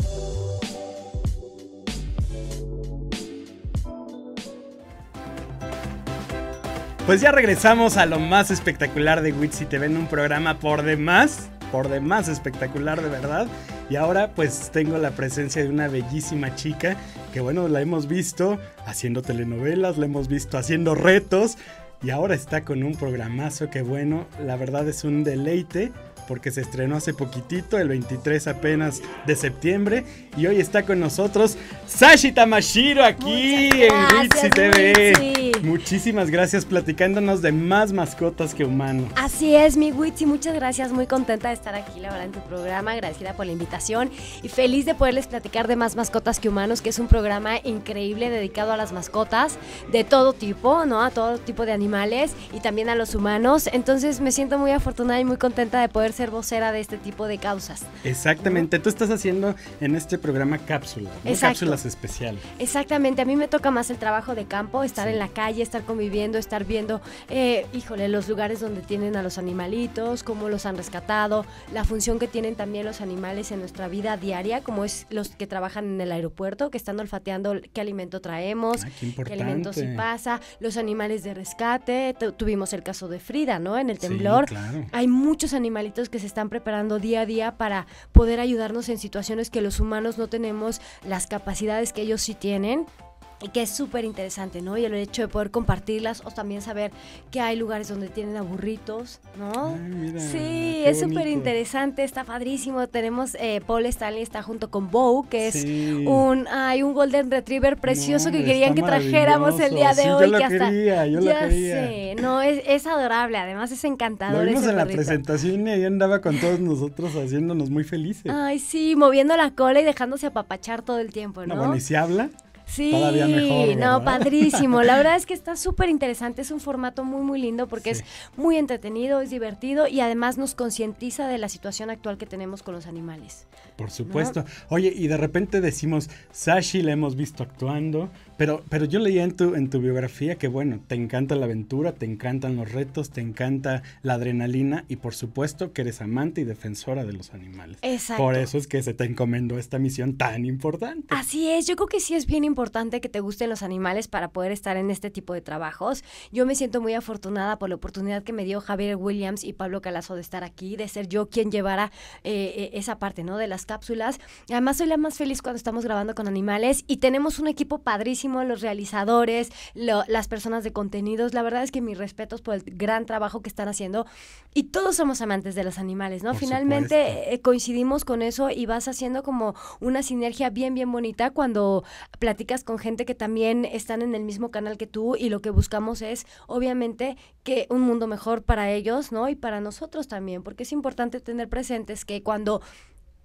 Pues ya regresamos a lo más espectacular de Witsi T V en un programa por demás, por demás espectacular de verdad. Y ahora pues tengo la presencia de una bellísima chica que bueno, la hemos visto haciendo telenovelas, la hemos visto haciendo retos y ahora está con un programazo que bueno, la verdad es un deleite porque se estrenó hace poquitito, el veintitrés apenas de septiembre y hoy está con nosotros Sashi Tamashiro aquí en Witsi T V.
Witsi.
Muchísimas gracias platicándonos de más mascotas que humanos.
Así es, mi Witsi, muchas gracias, muy contenta de estar aquí, la verdad, en tu programa, agradecida por la invitación y feliz de poderles platicar de más mascotas que humanos, que es un programa increíble dedicado a las mascotas de todo tipo, ¿no? A todo tipo de animales y también a los humanos, entonces me siento muy afortunada y muy contenta de poder ser vocera de este tipo de causas.
Exactamente, ¿no? Tú estás haciendo en este programa cápsulas, ¿no? Cápsulas especiales.
Exactamente, a mí me toca más el trabajo de campo, estar sí. en la calle, estar conviviendo, estar viendo, eh, híjole, los lugares donde tienen a los animalitos, cómo los han rescatado, la función que tienen también los animales en nuestra vida diaria, como es los que trabajan en el aeropuerto, que están olfateando qué alimento traemos,
ah, qué,
qué alimento sí pasa, los animales de rescate, tu, tuvimos el caso de Frida, ¿no? En el temblor,
sí, claro.
Hay muchos animalitos que se están preparando día a día para poder ayudarnos en situaciones que los humanos no tenemos las capacidades que ellos sí tienen. Y que es súper interesante, ¿no? Y el hecho de poder compartirlas o también saber que hay lugares donde tienen a burritos, ¿no?
Ay, mira,
sí, es súper interesante, está padrísimo. Tenemos, eh, Paul Stanley está junto con Bo, que es sí. un, hay un Golden Retriever precioso no, que querían que trajéramos el día de
sí,
hoy.
Yo lo
que hasta,
quería, yo
ya
lo quería.
sé, no, es, es adorable, además es encantador.
Lo vimos
ese
en la
burrito.
presentación y ahí andaba con todos nosotros haciéndonos muy felices.
Ay, sí, moviendo la cola y dejándose apapachar todo el tiempo, ¿no?
No, bueno, ¿y si habla?
Sí,
todavía mejor,
no, padrísimo. La verdad es que está súper interesante, es un formato muy, muy lindo porque sí. es muy entretenido, es divertido y además nos concientiza de la situación actual que tenemos con los animales.
Por supuesto. ¿No? Oye, y de repente decimos, Sashi la hemos visto actuando, pero, pero yo leía en tu, en tu biografía que, bueno, te encanta la aventura, te encantan los retos, te encanta la adrenalina y por supuesto que eres amante y defensora de los animales.
Exacto.
Por eso es que se te encomendó esta misión tan importante.
Así es, yo creo que sí es bien importante que te gusten los animales para poder estar en este tipo de trabajos. Yo me siento muy afortunada por la oportunidad que me dio Javier Williams y Pablo Calazo de estar aquí, de ser yo quien llevara eh, esa parte, ¿no? De las cápsulas. Además soy la más feliz cuando estamos grabando con animales y tenemos un equipo padrísimo, los realizadores, lo, las personas de contenidos. La verdad es que mis respetos por el gran trabajo que están haciendo y todos somos amantes de los animales, ¿no?
Por
Finalmente eh, coincidimos con eso y vas haciendo como una sinergia bien, bien bonita cuando platicas con gente que también están en el mismo canal que tú y lo que buscamos es, obviamente, que un mundo mejor para ellos, ¿no? Y para nosotros también, porque es importante tener presentes que cuando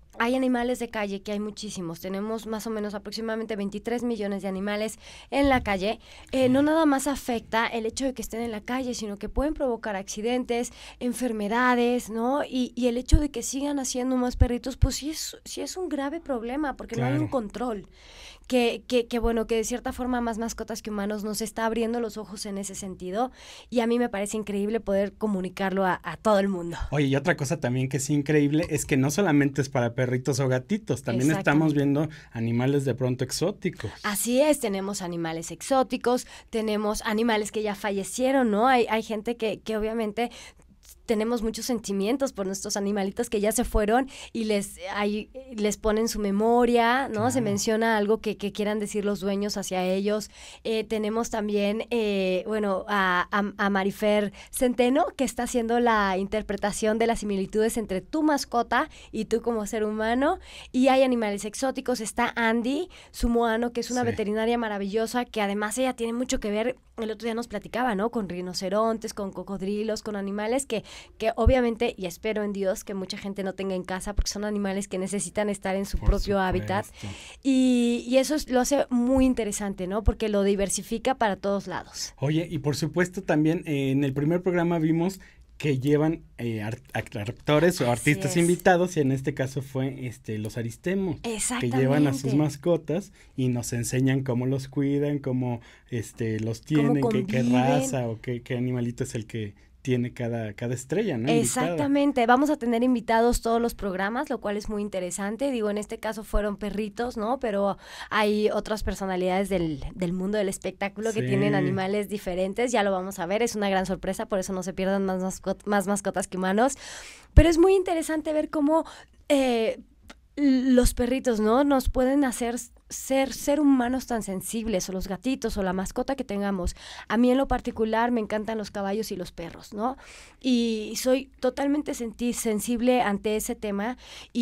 hay animales de calle, que hay muchísimos. Tenemos más o menos aproximadamente veintitrés millones de animales en la calle. Eh, no nada más afecta el hecho de que estén en la calle, sino que pueden provocar accidentes, enfermedades, ¿no? Y, y el hecho de que sigan haciendo más perritos, pues sí es, sí es un grave problema, porque claro. no hay un control. Que, que, que bueno, que de cierta forma más mascotas que humanos nos está abriendo los ojos en ese sentido, y a mí me parece increíble poder comunicarlo a, a todo el mundo.
Oye, y otra cosa también que es increíble es que no solamente es para perritos o gatitos, también estamos viendo animales de pronto exóticos.
Así es, tenemos animales exóticos, tenemos animales que ya fallecieron, ¿no? Hay, hay gente que, que obviamente tenemos muchos sentimientos por nuestros animalitos que ya se fueron y les hay, les ponen su memoria, ¿no? Claro. Se menciona algo que, que quieran decir los dueños hacia ellos. Eh, tenemos también, eh, bueno, a, a, a Marifer Centeno, que está haciendo la interpretación de las similitudes entre tu mascota y tú como ser humano. Y hay animales exóticos. Está Andy Sumoano, que es una sí. veterinaria maravillosa, que además ella tiene mucho que ver, el otro día nos platicaba, ¿no? Con rinocerontes, con cocodrilos, con animales que que obviamente, y espero en Dios, que mucha gente no tenga en casa, porque son animales que necesitan estar en su Por propio supuesto. hábitat. Y, y eso es, lo hace muy interesante, ¿no? Porque lo diversifica para todos lados.
Oye, y por supuesto también eh, en el primer programa vimos que llevan eh, art actores o artistas invitados, y en este caso fue este los Aristemos, que llevan a sus mascotas y nos enseñan cómo los cuidan, cómo este los tienen, qué, qué raza o qué, qué animalito es el que tiene cada, cada estrella, ¿no?
Exactamente, invitada. Vamos a tener invitados todos los programas, lo cual es muy interesante. Digo, en este caso fueron perritos, ¿no? Pero hay otras personalidades del, del mundo del espectáculo sí. que tienen animales diferentes, ya lo vamos a ver, es una gran sorpresa, por eso no se pierdan más, mascot más mascotas que humanos. Pero es muy interesante ver cómo eh, los perritos, ¿no? Nos pueden hacer ser, ser humanos tan sensibles, o los gatitos, o la mascota que tengamos. A mí en lo particular me encantan los caballos y los perros, ¿no? Y soy totalmente sensible ante ese tema,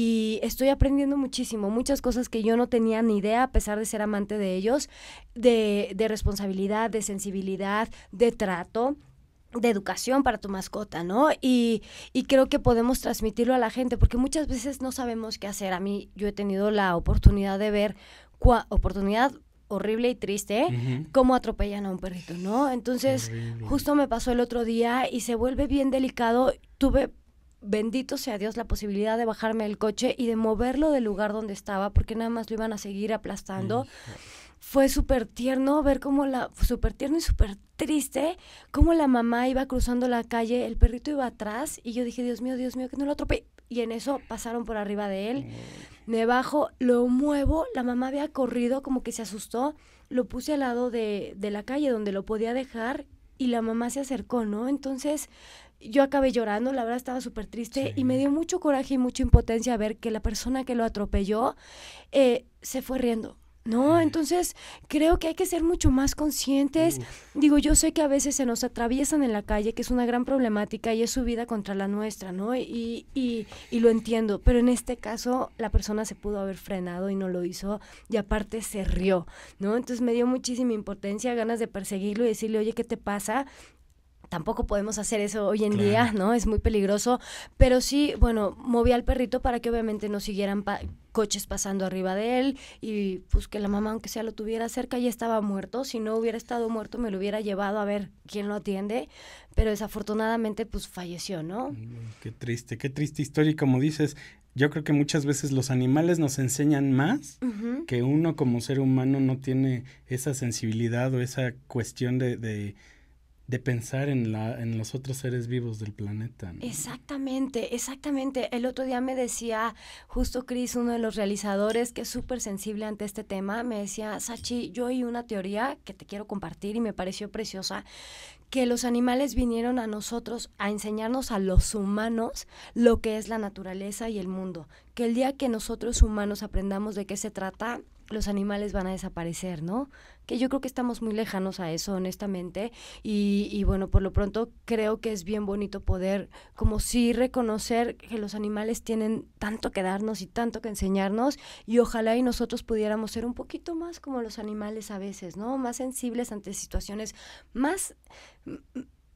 y estoy aprendiendo muchísimo, muchas cosas que yo no tenía ni idea, a pesar de ser amante de ellos, de, de responsabilidad, de sensibilidad, de trato, de educación para tu mascota, ¿no? Y, y creo que podemos transmitirlo a la gente, porque muchas veces no sabemos qué hacer. A mí, yo he tenido la oportunidad de ver, oportunidad horrible y triste, uh-huh. cómo atropellan a un perrito, ¿no? Entonces, horrible. Justo me pasó el otro día y se vuelve bien delicado. Tuve, bendito sea Dios, la posibilidad de bajarme del coche y de moverlo del lugar donde estaba, porque nada más lo iban a seguir aplastando. Uh-huh. Fue súper tierno ver cómo la, súper tierno y súper triste, cómo la mamá iba cruzando la calle, el perrito iba atrás, y yo dije, Dios mío, Dios mío, que no lo atropelle. Y en eso pasaron por arriba de él, me bajo, lo muevo, la mamá había corrido, como que se asustó, lo puse al lado de, de la calle donde lo podía dejar, y la mamá se acercó, ¿no? Entonces yo acabé llorando, la verdad estaba súper triste, sí. y me dio mucho coraje y mucha impotencia ver que la persona que lo atropelló eh, se fue riendo. No, entonces creo que hay que ser mucho más conscientes. Uf. Digo, yo sé que a veces se nos atraviesan en la calle, que es una gran problemática y es su vida contra la nuestra, ¿no? Y, y, y lo entiendo, pero en este caso la persona se pudo haber frenado y no lo hizo, y aparte se rió, ¿no? Entonces me dio muchísima impotencia, ganas de perseguirlo y decirle, oye, ¿qué te pasa? Tampoco podemos hacer eso hoy en claro. día, ¿no? Es muy peligroso, pero sí, bueno, moví al perrito para que obviamente no siguieran pa coches pasando arriba de él, y pues que la mamá, aunque sea, lo tuviera cerca, ya estaba muerto. Si no hubiera estado muerto, me lo hubiera llevado a ver quién lo atiende, pero desafortunadamente pues falleció, ¿no?
Qué triste, qué triste historia, y como dices, yo creo que muchas veces los animales nos enseñan más, uh-huh. que uno como ser humano no tiene esa sensibilidad o esa cuestión de... de de pensar en la en los otros seres vivos del planeta, ¿no?
Exactamente, exactamente. El otro día me decía justo Chris, uno de los realizadores, que es súper sensible ante este tema, me decía, Sachi, yo oí una teoría que te quiero compartir y me pareció preciosa, que los animales vinieron a nosotros a enseñarnos a los humanos lo que es la naturaleza y el mundo, que el día que nosotros humanos aprendamos de qué se trata, los animales van a desaparecer, ¿no? Que yo creo que estamos muy lejanos a eso, honestamente, y, y bueno, por lo pronto creo que es bien bonito poder como sí reconocer que los animales tienen tanto que darnos y tanto que enseñarnos, y ojalá y nosotros pudiéramos ser un poquito más como los animales a veces, ¿no? Más sensibles ante situaciones, más...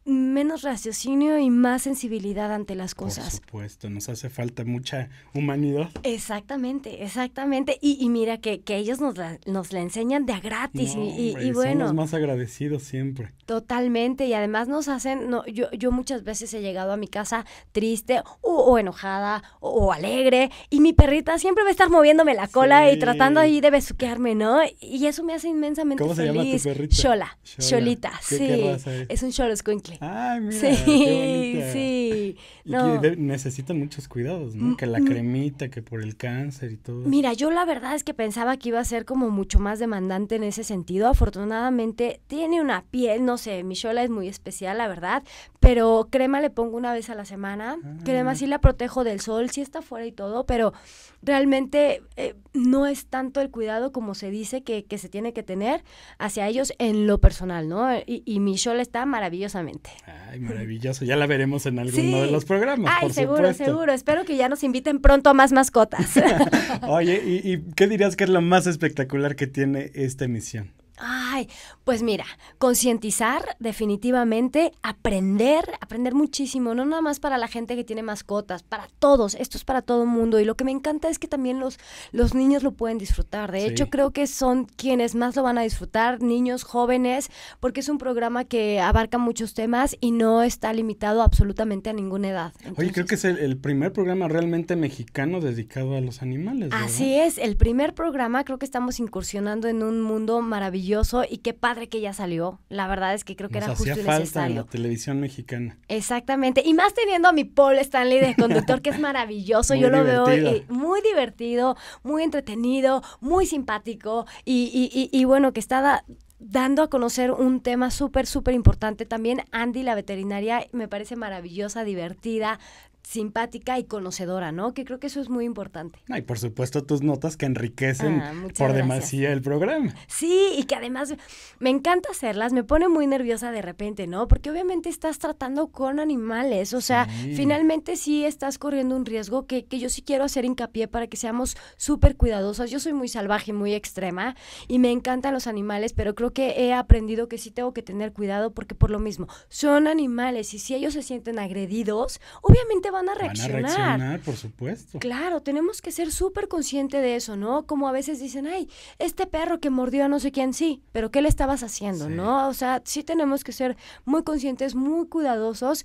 menos raciocinio y más sensibilidad ante las cosas.
Por supuesto, nos hace falta mucha humanidad.
Exactamente, exactamente. Y, y mira que, que ellos nos la, nos la enseñan de a gratis.
No,
y, y,
hombre,
y bueno.
Somos más agradecidos siempre.
Totalmente, y además nos hacen, no, yo, yo muchas veces he llegado a mi casa triste o, o enojada o, o alegre, y mi perrita siempre va a estar moviéndome la cola
Sí.
y tratando ahí de besuquearme, ¿no? Y eso me hace inmensamente
¿Cómo se
feliz.
llama tu perrita?
Xola,
Xola.
Xolita,
¿Qué-
sí.
qué raza es?
Es un xoloscuincle.
Ay, mira,
Sí,
qué bonita.
sí.
Y
No.
que de- necesitan muchos cuidados, ¿no? Que la
Mm, mm.
cremita, que por el cáncer y todo.
Mira, yo la verdad es que pensaba que iba a ser como mucho más demandante en ese sentido. Afortunadamente tiene una piel, no sé, mi Xola es muy especial, la verdad, pero crema le pongo una vez a la semana.
Ah.
Crema sí la protejo del sol, sí está fuera y todo, pero realmente eh, no es tanto el cuidado como se dice que, que se tiene que tener hacia ellos en lo personal, ¿no? Y, y mi Xola está maravillosamente.
Ay, maravilloso. Ya la veremos en alguno
Sí.
de los programas,
Ay,
por
seguro,
supuesto.
seguro. Espero que ya nos inviten pronto a más mascotas.
Oye, ¿y, ¿y qué dirías que es lo más espectacular que tiene esta emisión?
Ay, pues mira, concientizar definitivamente, aprender, aprender muchísimo, no nada más para la gente que tiene mascotas, para todos, esto es para todo el mundo, y lo que me encanta es que también los, los niños lo pueden disfrutar. De
Sí.
hecho, creo que son quienes más lo van a disfrutar, niños, jóvenes, porque es un programa que abarca muchos temas y no está limitado absolutamente a ninguna edad.
Oye, creo que es el, el primer programa realmente mexicano dedicado a los animales, ¿verdad?
Así es, el primer programa, creo que estamos incursionando en un mundo maravilloso y qué padre que ya salió. La verdad es que creo que
Nos
era
hacía
justo y
falta en
necesario.
la televisión mexicana.
Exactamente, y más teniendo a mi Paul Stanley de conductor, que es maravilloso.
Muy
Yo lo veo
divertido.
eh, muy divertido, muy entretenido, muy simpático y, y, y, y bueno, que está da- dando a conocer un tema súper, súper importante. También Andy, la veterinaria, me parece maravillosa, divertida, simpática y conocedora, ¿no? Que creo que eso es muy importante.
Ah, y por supuesto tus notas que enriquecen
Ah, muchas
por
gracias.
demasía el programa.
Sí, y que además me encanta hacerlas, me pone muy nerviosa de repente, ¿no? Porque obviamente estás tratando con animales, o sea,
Sí.
finalmente sí estás corriendo un riesgo que, que yo sí quiero hacer hincapié para que seamos súper cuidadosas. Yo soy muy salvaje, muy extrema y me encantan los animales, pero creo que he aprendido que sí tengo que tener cuidado porque por lo mismo, son animales y si ellos se sienten agredidos, obviamente van a reaccionar.
Van a reaccionar, por supuesto.
Claro, tenemos que ser súper conscientes de eso, ¿no? Como a veces dicen, ay, este perro que mordió a no sé quién, sí, pero ¿qué le estabas haciendo,
Sí.
no? O sea, sí tenemos que ser muy conscientes, muy cuidadosos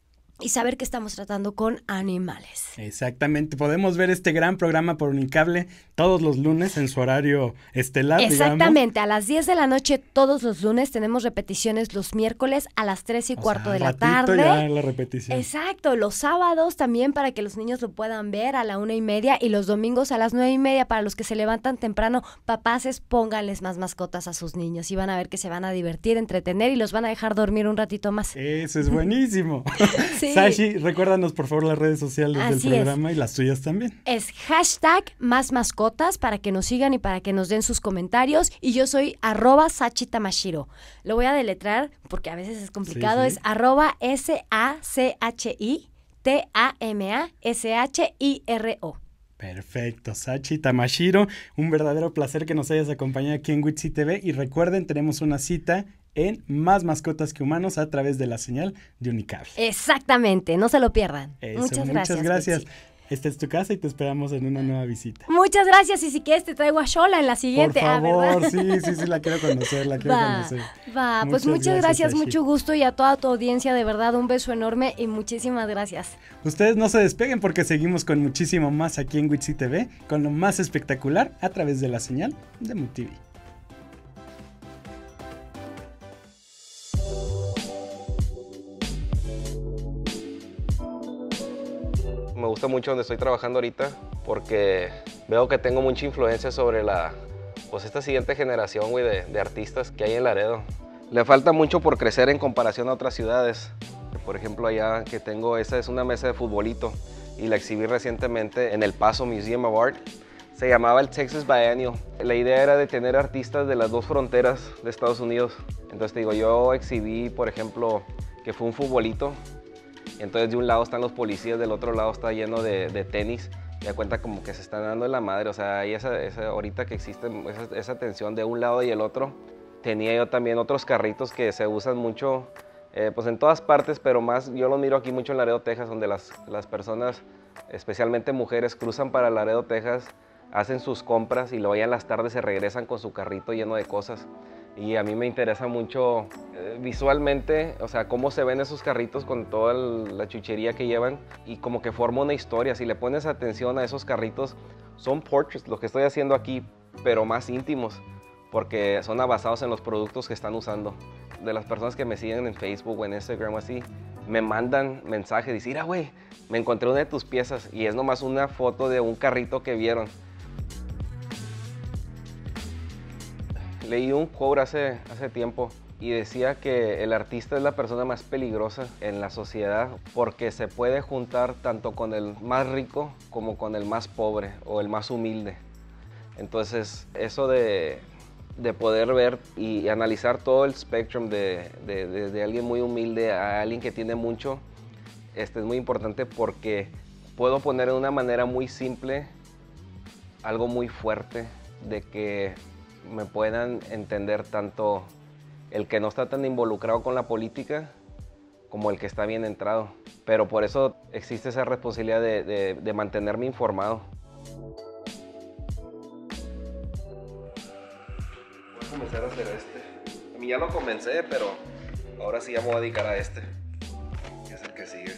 y saber que estamos tratando con animales.
Exactamente, podemos ver este gran programa por Unicable todos los lunes en su horario estelar, digamos.
Exactamente, a las diez de la noche todos los lunes, tenemos repeticiones los miércoles a las tres y
O
cuarto
sea,
de la
ratito
tarde.
ya la repetición.
Exacto, los sábados también para que los niños lo puedan ver a la una y media y los domingos a las nueve y media para los que se levantan temprano. Papaces, pónganles más mascotas a sus niños y van a ver que se van a divertir, entretener y los van a dejar dormir un ratito más.
Eso es buenísimo.
Sí.
Sashi, recuérdanos por favor las redes sociales
Así
del
es.
programa y las tuyas también.
Es hashtag más mascotas para que nos sigan y para que nos den sus comentarios. Y yo soy arroba Sachi Tamashiro. Lo voy a deletrar porque a veces es complicado.
Sí, sí.
Es arroba S A C H I T A M A S H I R O.
Perfecto, Sachi Tamashiro, un verdadero placer que nos hayas acompañado aquí en Witsi T V y recuerden, tenemos una cita en Más Mascotas que Humanos a través de la señal de Unicable.
Exactamente, no se lo pierdan.
Eso,
muchas gracias.
gracias.
Betsy.
Esta es tu casa y te esperamos en una nueva visita.
Muchas gracias y si quieres te traigo a Xola en la siguiente.
Por
Ah,
favor,
¿verdad?
sí, sí, sí, la quiero conocer, la quiero
Va,
conocer.
va, pues
Muchas
muchas
gracias,
gracias,
Sashi.
mucho gusto y a toda tu audiencia, de verdad, un beso enorme y muchísimas gracias.
Ustedes no se despeguen porque seguimos con muchísimo más aquí en Witsi T V, con lo más espectacular a través de la señal de MUTV.
Me gusta mucho donde estoy trabajando ahorita porque veo que tengo mucha influencia sobre la, pues esta siguiente generación, güey, de, de artistas que hay en Laredo. Le falta mucho por crecer en comparación a otras ciudades. Por ejemplo, allá que tengo, esa es una mesa de futbolito y la exhibí recientemente en El Paso Museum of Art. Se llamaba el Texas Biennial. La idea era de tener artistas de las dos fronteras de Estados Unidos. Entonces te digo, yo exhibí, por ejemplo, que fue un futbolito. Entonces de un lado están los policías, del otro lado está lleno de, de tenis. Y da cuenta como que se están dando en la madre. O sea, hay esa, esa, ahorita que existe esa, esa tensión de un lado y el otro. Tenía yo también otros carritos que se usan mucho eh, pues en todas partes, pero más yo lo miro aquí mucho en Laredo, Texas, donde las, las personas, especialmente mujeres, cruzan para Laredo, Texas, hacen sus compras y luego ya en las tardes se regresan con su carrito lleno de cosas. Y a mí me interesa mucho eh, visualmente, o sea, cómo se ven esos carritos con toda el, la chuchería que llevan y como que forma una historia. Si le pones atención a esos carritos, son portraits, lo que estoy haciendo aquí, pero más íntimos, porque son basados en los productos que están usando. De las personas que me siguen en Facebook o en Instagram o así, me mandan mensajes, dicen, mira güey, me encontré una de tus piezas y es nomás una foto de un carrito que vieron. Leí un quote hace, hace tiempo y decía que el artista es la persona más peligrosa en la sociedad porque se puede juntar tanto con el más rico como con el más pobre o el más humilde. Entonces, eso de, de poder ver y analizar todo el spectrum de, de, de, de alguien muy humilde a alguien que tiene mucho, este, es muy importante porque puedo poner de una manera muy simple algo muy fuerte de que me puedan entender tanto el que no está tan involucrado con la política como el que está bien entrado. Pero por eso existe esa responsabilidad de, de, de mantenerme informado. Voy a comenzar a hacer este. A mí ya lo comencé, pero ahora sí ya me voy a dedicar a este, que es el que sigue.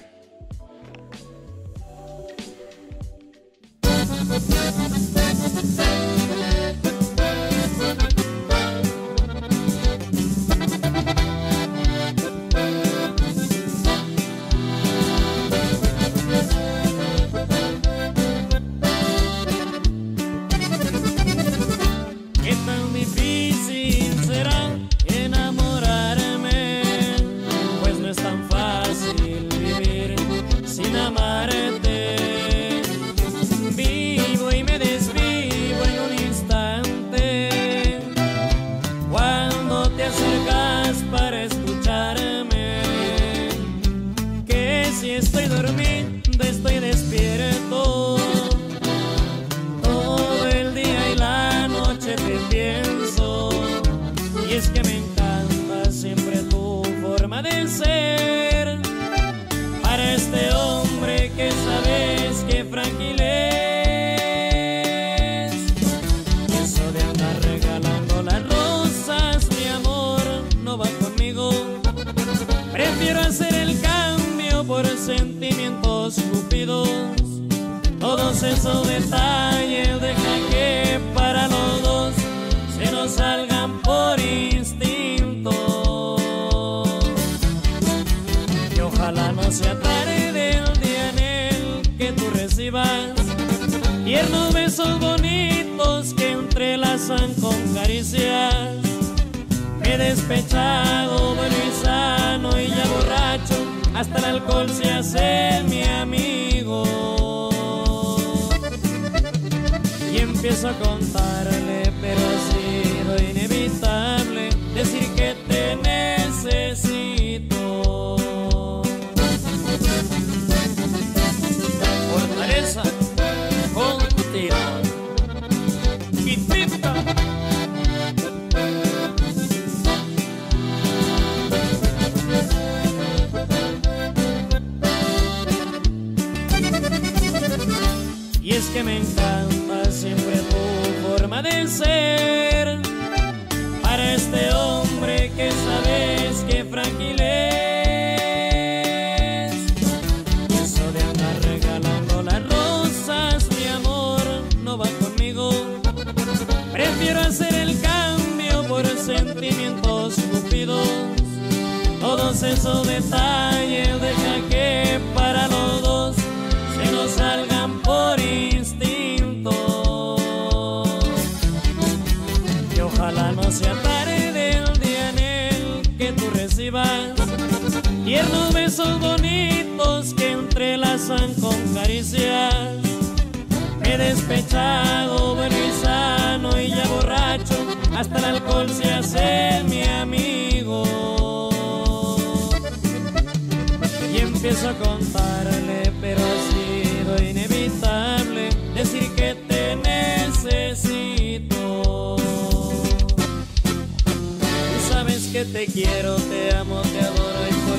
Esos detalles deja que para los dos se nos salgan por instinto. Y ojalá no sea tarde el día en el que tú recibas tiernos besos bonitos que entrelazan con caricias. Me he despechado, bueno y sano y ya borracho, hasta el alcohol se hace mi amigo. Y empiezo a contarle, pero ha sido inevitable decir que te necesito. Fortaleza contigo. Quitita. Y es que me encanta siempre tu forma de ser, para este hombre que sabes que frágil es. Y eso de andar regalando las rosas, mi amor, no va conmigo. Prefiero hacer el cambio por sentimientos estúpidos. Todos esos detalles deja que para los dos se nos salgan por instinto. Y ojalá no sea tarde el día en el que tú recibas tiernos besos bonitos que entrelazan con caricias. Me he despechado, bueno y sano y ya borracho, hasta el alcohol se hace mi amigo. Y empiezo a contarle, pero ha sido inevitable decir que te necesito. Tú sabes que te quiero, te amo, te adoro y por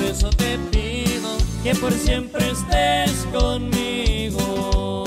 por siempre estés conmigo.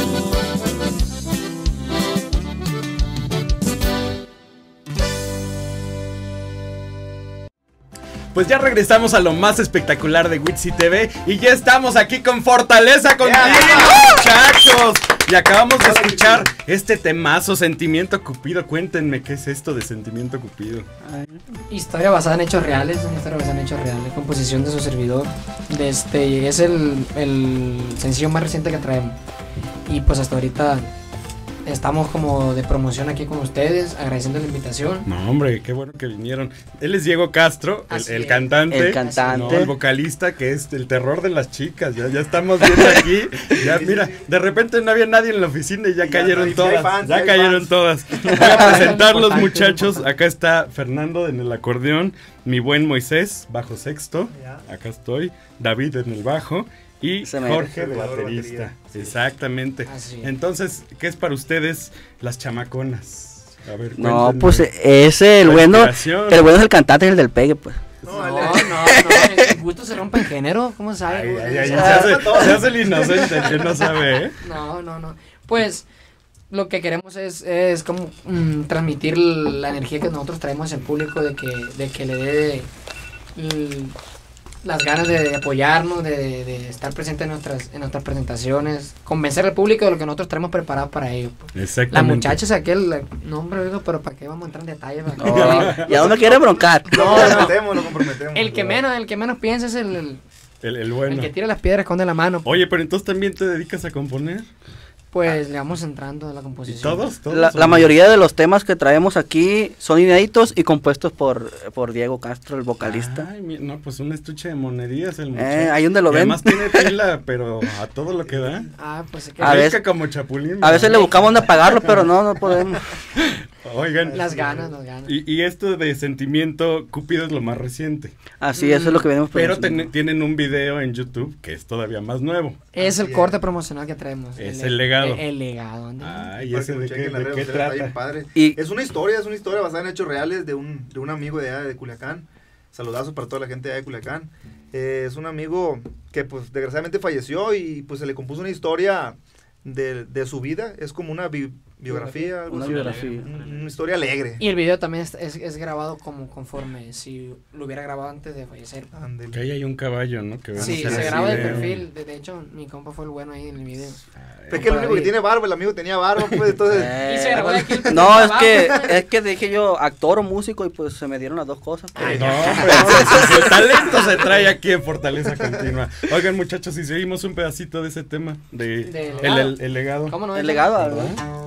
Pues ya regresamos a lo más espectacular de Witsi T V y ya estamos aquí con Fortaleza Contigo, muchachos. Y acabamos de escuchar este temazo, Sentimiento Cupido. Cuéntenme qué es esto de Sentimiento Cupido.
Historia basada en hechos reales, una historia basada en hechos reales, composición de su servidor. De este, es el, el sencillo más reciente que traemos. Y pues hasta ahorita estamos como de promoción aquí con ustedes, agradeciendo la invitación.
No, hombre, qué bueno que vinieron. Él es Diego Castro, el, el cantante.
El cantante.
No, el vocalista, que es el terror de las chicas. Ya, ya estamos viendo aquí. Ya, mira, de repente no había nadie en la oficina y ya, ya cayeron no, todas. Fans, ya cayeron fans. todas. Voy a presentarlos, muchachos. Acá está Fernando en el acordeón, mi buen Moisés, bajo sexto. Acá estoy. David en el bajo. Y Jorge de baterista. Exactamente. Entonces, ¿qué es para ustedes las chamaconas? A ver,
no, pues ese, el bueno, el bueno es el cantante y el del pegue, pues.
No, no, no, no, el gusto se rompe en género, ¿cómo sabe?
Ay, ay, ay, se, hace, se hace el inocente, el que no sabe, ¿eh?
No, no, no. Pues lo que queremos es, es como mm, transmitir la energía que nosotros traemos al público, de que, de que le dé mm, las ganas de, de apoyarnos, de, de estar presente en nuestras, en nuestras presentaciones, convencer al público de lo que nosotros traemos preparado para ellos. Pues.
Exactamente.
Las muchachas aquel, no hombre, digo, pero ¿para qué vamos a entrar en detalles?
No, ya no me quiere broncar.
No,
no,
no.
Lo
comprometemos,
lo comprometemos.
El que menos, el que menos piensa es el, el,
el, el bueno.
El que tira las piedras esconde la mano.
Oye, pero entonces también te dedicas a componer.
Pues le vamos entrando a la composición.
¿Y todos? ¿Todos
la, la mayoría de los temas que traemos aquí son inéditos y compuestos por, por Diego Castro, el vocalista.
Ay, no, pues un estuche de monerías el muchacho.
Eh, ahí donde lo ven.
Además tiene pila, pero a todo lo que da.
Ah, pues es que
a veces
como chapulín.
A veces le buscamos dónde apagarlo, pero no, no podemos.
Oigan.
Las ganas, las ganas.
Y, y esto de Sentimiento Cupido es lo más reciente.
Así, mm. eso es lo que venimos
Pero ten, tienen un video en YouTube que es todavía más nuevo.
Es el corte promocional que traemos.
Es el, el legado.
El, el legado.
Ay, ¿y ese de qué, de qué trata?
Padre. Y es una historia, es una historia basada en hechos reales de un, de un amigo de allá de Culiacán. Saludazo para toda la gente de allá de Culiacán. Eh, es un amigo que pues desgraciadamente falleció y pues se le compuso una historia de, de su vida. Es como una bi biografía,
una, biografía.
Una, una historia alegre.
Y el video también es, es, es grabado como conforme si lo hubiera grabado antes de fallecer.
Que ahí hay un caballo, ¿no? Que
sí, se graba de perfil. De, de hecho, mi compa fue el bueno ahí en el video.
Es que el único que tiene barba, el amigo tenía barba, pues entonces.
Eh, y se grabó de aquí el no, es que, es que dije yo actor o músico y pues se me dieron las dos cosas. Pues.
Ay, no, pero el talento se trae aquí en Fortaleza Continua. Oigan, muchachos, si seguimos un pedacito de ese tema de,
de
el, el, el, el legado.
¿Cómo no?
El legado, ¿verdad?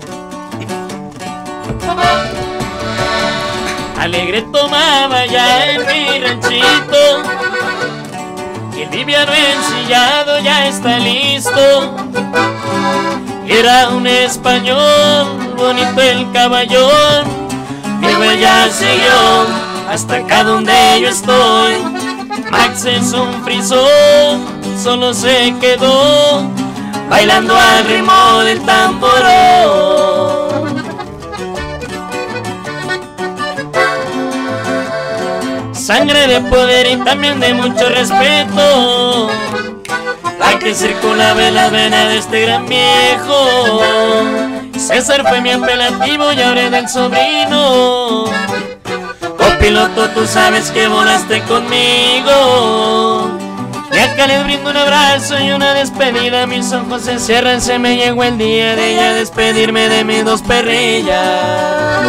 Alegre tomaba ya en mi ranchito, y el liviano ensillado ya está listo. Era un español, bonito el caballón, mi huella siguió hasta acá donde yo estoy. Max es un frisón, solo se quedó bailando al ritmo del tamborón. Sangre de poder y también de mucho respeto, la que circulaba en la vena de este gran viejo. César fue mi apelativo y ahora es del sobrino. Copiloto, tú sabes que volaste conmigo. Y acá les brindo un abrazo y una despedida. Mis ojos se cierran, se me llegó el día de ya despedirme de mis dos perrillas.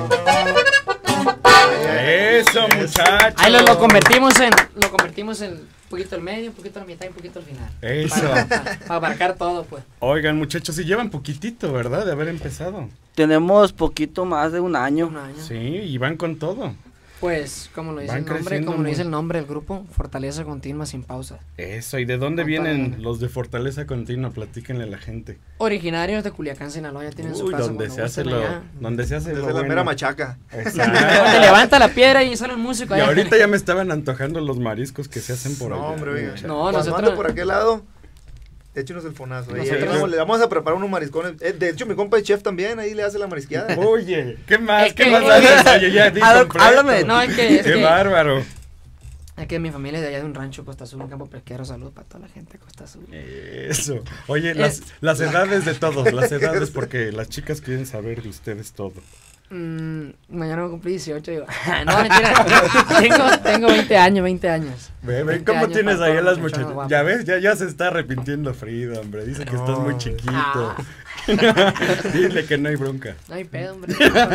Eso, muchachos.
Ahí lo, lo convertimos en lo convertimos en un poquito al medio, un poquito a la mitad y un poquito al final.
Eso.
Para, para, para abarcar todo, pues.
Oigan, muchachos, y llevan poquitito, ¿verdad? De haber empezado.
Tenemos poquito más de un año.
Un año.
Sí, y van con todo.
Pues, como lo dice el nombre, como lo dice el nombre del grupo, Fortaleza Continua sin pausa.
Eso, ¿y de dónde vienen los de Fortaleza Continua? Platíquenle a la gente.
Originarios de Culiacán, Sinaloa, ya tienen
Uy,
su casa.
Donde se hace lo, donde se hace
Desde
lo
la
bueno.
mera machaca.
Te levanta la piedra y sale el músico.
Y
allá.
ahorita ya me estaban antojando los mariscos que se hacen por
no,
allá.
Hombre, oiga.
No,
Cuando
nosotros
ando por aquel lado, échenos el fonazo. Ahí, ahí vamos, le vamos a preparar unos mariscones. Eh, de hecho, mi compa es chef también, ahí le hace la marisqueada.
Oye, ¿qué más?
Es
¿Qué
que,
más
oye,
haces? Oye, ya, di completo.
Háblame.
No, es que, es
Qué
que
bárbaro.
Es que mi familia es de allá de un rancho, Costa Azul, un campo pesquero. Saludos para toda la gente de Costa Azul.
Eso. Oye, las,
Eh.
las edades de todos, las edades, porque las chicas quieren saber de ustedes todo.
Mm, mañana voy a cumplir dieciocho, digo. No, mentira. tengo, tengo veinte años, veinte años.
Ve, ve,
veinte
¿cómo
años
tienes
para
ahí a
todos
las
los muchachos
muchachas?
guapos.
Ya ves, ya, ya se está arrepintiendo Frida, hombre. Dice que estás muy chiquito.
Ah.
Dile que no hay bronca.
No hay pedo, hombre.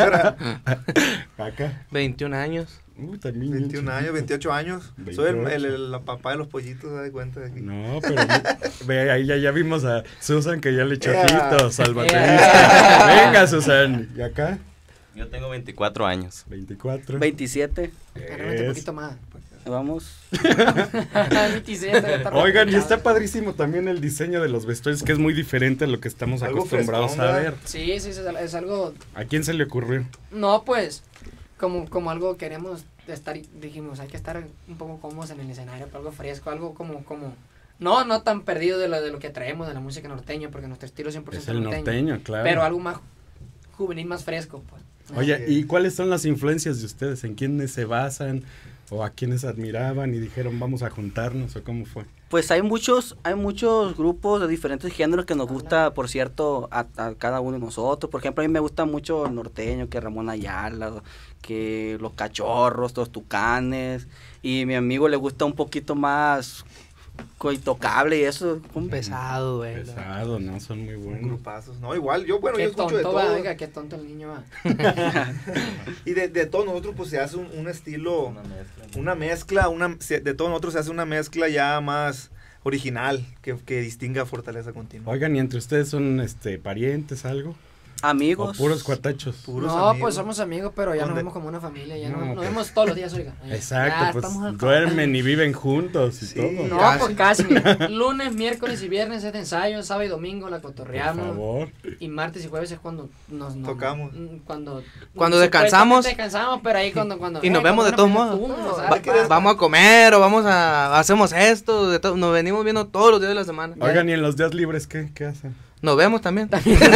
Acá.
veintiún años.
Uh, también
veintiún años, veintiocho años. Soy el, el, el- la papá de los pollitos, ¿se da cuenta de aquí?
No, pero ve, ahí ya, ya vimos a Susan que ya le echó
Yeah.
ojitos al
Yeah.
baterista. Venga, Susan. ¿Y acá?
Yo tengo veinticuatro años.
veinticuatro.
veintisiete.
Agárrate un poquito más.
Vamos.
veintisiete, está
Oigan, y
replicado.
está padrísimo también el diseño de los vestuarios, que es muy diferente a lo que estamos
Algo
acostumbrados
frescón,
a
¿verdad?
ver.
Sí, sí, es, es algo...
¿A quién se le ocurrió?
No, pues, como, como algo queremos estar, dijimos, hay que estar un poco cómodos en el escenario, pero algo fresco, algo como, como, no, no tan perdido de lo, de lo que traemos de la música norteña, porque nuestro estilo es cien por ciento
Es el norteño, claro.
pero algo más juvenil, más fresco, pues.
Oye, ¿y cuáles son las influencias de ustedes? ¿En quiénes se basan? ¿O a quiénes admiraban y dijeron vamos a juntarnos? ¿O cómo fue?
Pues hay muchos, hay muchos grupos de diferentes géneros que nos gusta, por cierto, a, a cada uno de nosotros. Por ejemplo, a mí me gusta mucho el norteño, que Ramón Ayala, que los Cachorros, los Tucanes. Y a mi amigo le gusta un poquito más Intocable y eso. Un
pesado, güey.
Pesado, ¿no? Son muy buenos.
Grupazos. No, igual, yo, bueno,
Qué
yo escucho de
tonto va,
todo.
oiga, qué tonto el niño va.
Y de, de todos nosotros, pues se hace un, un estilo, una mezcla, una se- de todos nosotros se hace una mezcla ya más original, que, que distinga a Fortaleza Continua.
Oigan, ¿y entre ustedes son este parientes, algo?
Amigos.
¿O puros cuatachos?
No, pues somos amigos, pero ya nos
¿Dónde?
vemos como una familia, ya
No,
no, nos
pues.
vemos todos los días, oiga.
Exacto,
Ya
pues
estamos al-
duermen y viven juntos y todo.
No, pues casi. mira. Lunes, miércoles y viernes es de ensayo, sábado y domingo la cotorreamos.
Por favor.
Y martes y jueves es cuando nos, nos-
Tocamos.
mm, Cuando,
Cuando descansamos.
Descansamos, pero ahí cuando. cuando
Y nos
eh,
vemos de
cuando
todos
una-
modos.
pum, nos
Va-
agarra,
vamos a comer o vamos a hacemos esto, de to- nos venimos viendo todos los días de la semana.
Oigan, ¿y en los días libres qué, qué hacen?
Nos vemos también.
No, pues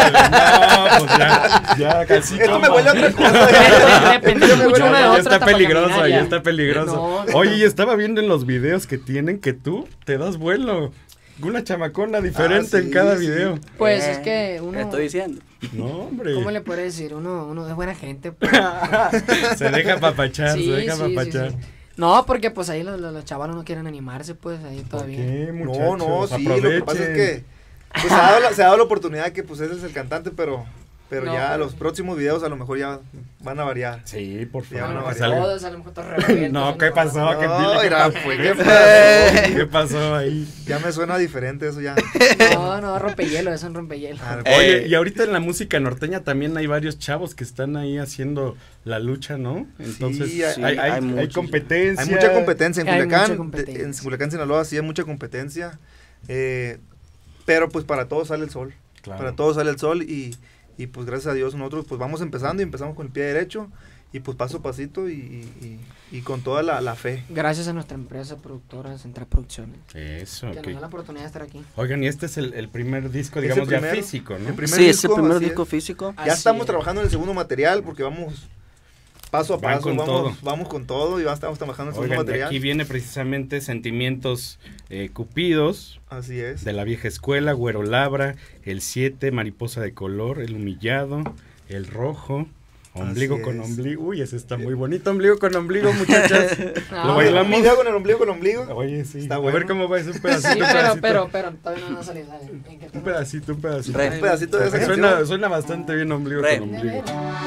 ya, ya casi.
Esto me huele a otra cosa.
Depende mucho una de
Ya
otra
está
hasta para
peligroso,
caminar,
ya
ya.
está peligroso.
No, no.
Oye, y estaba viendo en los videos que tienen que tú te das vuelo. Una chamacona diferente
Ah,
en
sí,
cada
sí.
video.
Pues
Eh,
es que uno.
te estoy diciendo.
No, hombre.
¿Cómo le puedo decir? Uno, uno es buena gente. pues.
Se deja apapachar,
Sí,
se deja
sí, sí,
apapachar.
sí. No, porque pues ahí los, los, los chavalos no quieren animarse, pues ahí todavía.
¿Qué,
No,
muchachos?
no, sí, lo que pasa es
Aprovechen.
que pues, se, ha dado la, se ha dado la oportunidad que pues ese es el cantante, pero pero
No,
ya
pero-
los próximos videos a lo mejor ya van a variar.
Sí, por
Ya van a
favor.
Pues
variar.
todos, a lo mejor todos revueltos,
No, ¿qué
¿no?
pasó? ¿Qué,
No,
dile, ¿qué
mira,
pasó?
fue,
¿Qué
¿qué
pasó? ¿Qué pasó ahí?
Ya me suena diferente eso ya.
No, no, rompehielo, es un rompehielo.
Ah,
Oye, y ahorita en la música norteña también hay varios chavos que están ahí haciendo la lucha, ¿no? Entonces,
Sí,
hay,
hay-
hay,
hay
hay
muchos.
competencia.
Hay mucha competencia en
Hay
Culiacán.
mucha
de-
competencia.
En Culiacán, Sinaloa, sí hay mucha competencia. eh, pero pues para todos sale el sol.
Claro.
Para todos sale el sol y, y pues gracias a Dios nosotros pues vamos empezando y empezamos con el pie derecho y pues paso a pasito y, y, y- y con toda la, la fe.
Gracias a nuestra empresa productora Central Producciones.
Eso,
Que
ok.
nos da la oportunidad de estar aquí.
Oigan, y este es el, el primer disco,
Es el
digamos, ya
primero,
físico, ¿no?
el primer
Sí, es el
disco,
primer
así
disco
es.
físico.
Ya
Así
estamos
es.
trabajando en el segundo material porque vamos paso a
Van
paso,
con
vamos,
todo.
vamos con todo y ya estamos trabajando en el segundo
Oigan, de
material.
aquí viene precisamente Sentimientos eh, Cupidos,
Así es.
de la vieja escuela, Güero Labra, el siete, Mariposa de Color, el Humillado, el Rojo, Ombligo
Así
con
es.
Ombligo. Uy, ese está muy bonito, Ombligo con Ombligo, muchachas.
No,
¿Lo
Un
bailamos?
video con el ombligo con el ombligo.
Oye, sí.
Está
A
bueno.
ver cómo va, es un pedacito,
Sí,
un
pero,
pedacito.
pero, pero, todavía no nos ha salido. Dale, ¿en qué
Un
tono?
pedacito, un pedacito.
Re.
Un pedacito de esa
Suena,
canción.
suena bastante bien Ombligo
Re.
con Ombligo.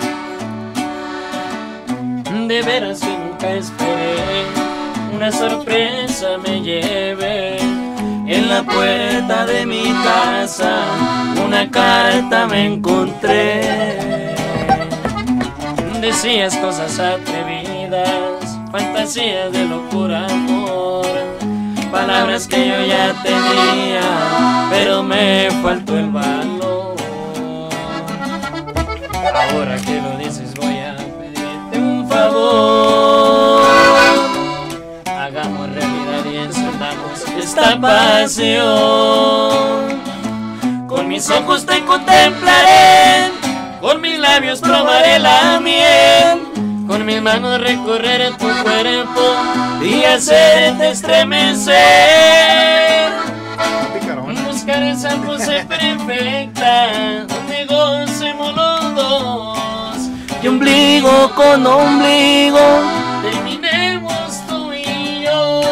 De veras que nunca esperé una sorpresa me llevé. En la puerta de mi casa una carta me encontré. Decías cosas atrevidas, fantasías de locura, amor. Palabras que yo ya tenía, pero me faltó el valor. Ahora que lo dices voy a pedirte un favor. Hagamos realidad y encendamos esta pasión. Con mis ojos te contemplaré, con mis labios probaré la miel, con mis manos recorrer tu cuerpo y hacerte estremecer. Buscar esa pose perfecta donde gocemos los dos.
Y ombligo con ombligo
Terminemos tú y yo.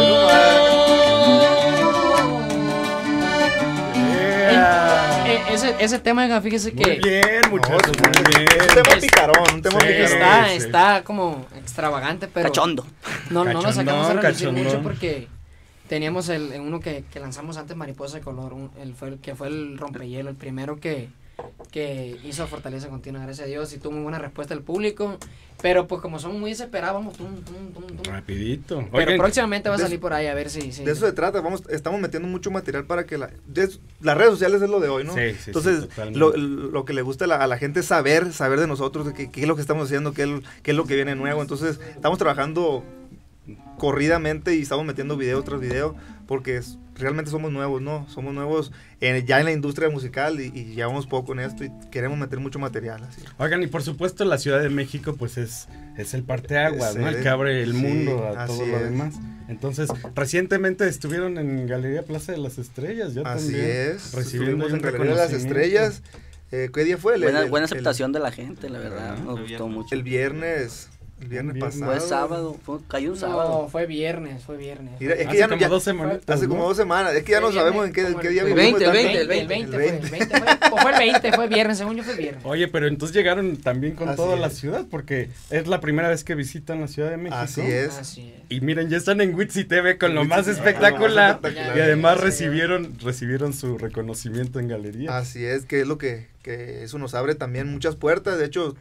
Eh, eh, ese, ese tema, oiga, fíjese que...
Muy bien, muchachos,
No,
muy bien.
Un tema picarón, un tema
Sí,
picarón.
Está,
sí.
está como extravagante, pero...
Cachondo.
No, no lo sacamos a
Cachondón,
relucir
cachondón.
mucho porque teníamos el, uno que, que lanzamos antes, Mariposa de Color, un- el, fue el, que fue el rompehielo, el primero que, que hizo Fortaleza Continua, gracias a Dios, y tuvo muy buena respuesta del público, pero pues como somos muy desesperados, vamos tum, tum, tum, tum.
Rapidito.
Pero
Oigan,
próximamente va a
de
salir
eso-
por ahí, a ver si... si
De eso se trata, vamos, estamos metiendo mucho material para que la, de eso- las redes sociales es lo de hoy, ¿no?
Sí, sí, sí,
Entonces,
totalmente.
lo, lo que le gusta a la, a la gente es saber, saber de nosotros, de qué, qué es lo que estamos haciendo, qué, es- qué es lo que viene nuevo. Entonces, estamos trabajando corridamente y estamos metiendo video tras video porque es- realmente somos nuevos, ¿no? Somos nuevos en- ya en la industria musical y, y llevamos poco en esto y queremos meter mucho material. Así.
Oigan, y por supuesto la Ciudad de México pues es, es el parteaguas, ¿no?
Sí,
El que abre el
sí,
mundo a
así
todo lo
es.
demás. Entonces, recientemente estuvieron en Galería Plaza de las Estrellas, yo
Así
también.
es,
Recibiendo
estuvimos
un
en Galería de las
reconocimiento.
Estrellas. Eh, ¿Qué día fue? El-
Buena,
el-
buena
el-
aceptación de la gente, la verdad.
Ah,
Nos gustó mucho.
El viernes, el viernes
viernes.
pasado.
Fue sábado, fue, cayó un sábado.
No, fue viernes, fue viernes.
Mira, es que
Hace
ya no-
como
ya-
dos semanitas,
Hace como
¿no?
dos semanas. Es que ya no
Fue
sabemos
viernes,
en qué,
como
qué
el-
día
el
vivimos.
veinte, el
tanto.
veinte, el
El veinte fue, el veinte fue, o fue el veinte, fue viernes, según yo fue viernes.
Oye, pero entonces llegaron también con
Así
toda la
es.
ciudad, porque es la primera vez que visitan la Ciudad de México.
Así es.
Así es.
Y miren, ya están en Witsi T V con lo
Witsi
más
T V,
espectacular.
lo más espectacular.
Y además
Ya, ya,
recibieron, recibieron su reconocimiento en galería.
Así es, que es lo que, que eso nos abre también muchas puertas. De hecho,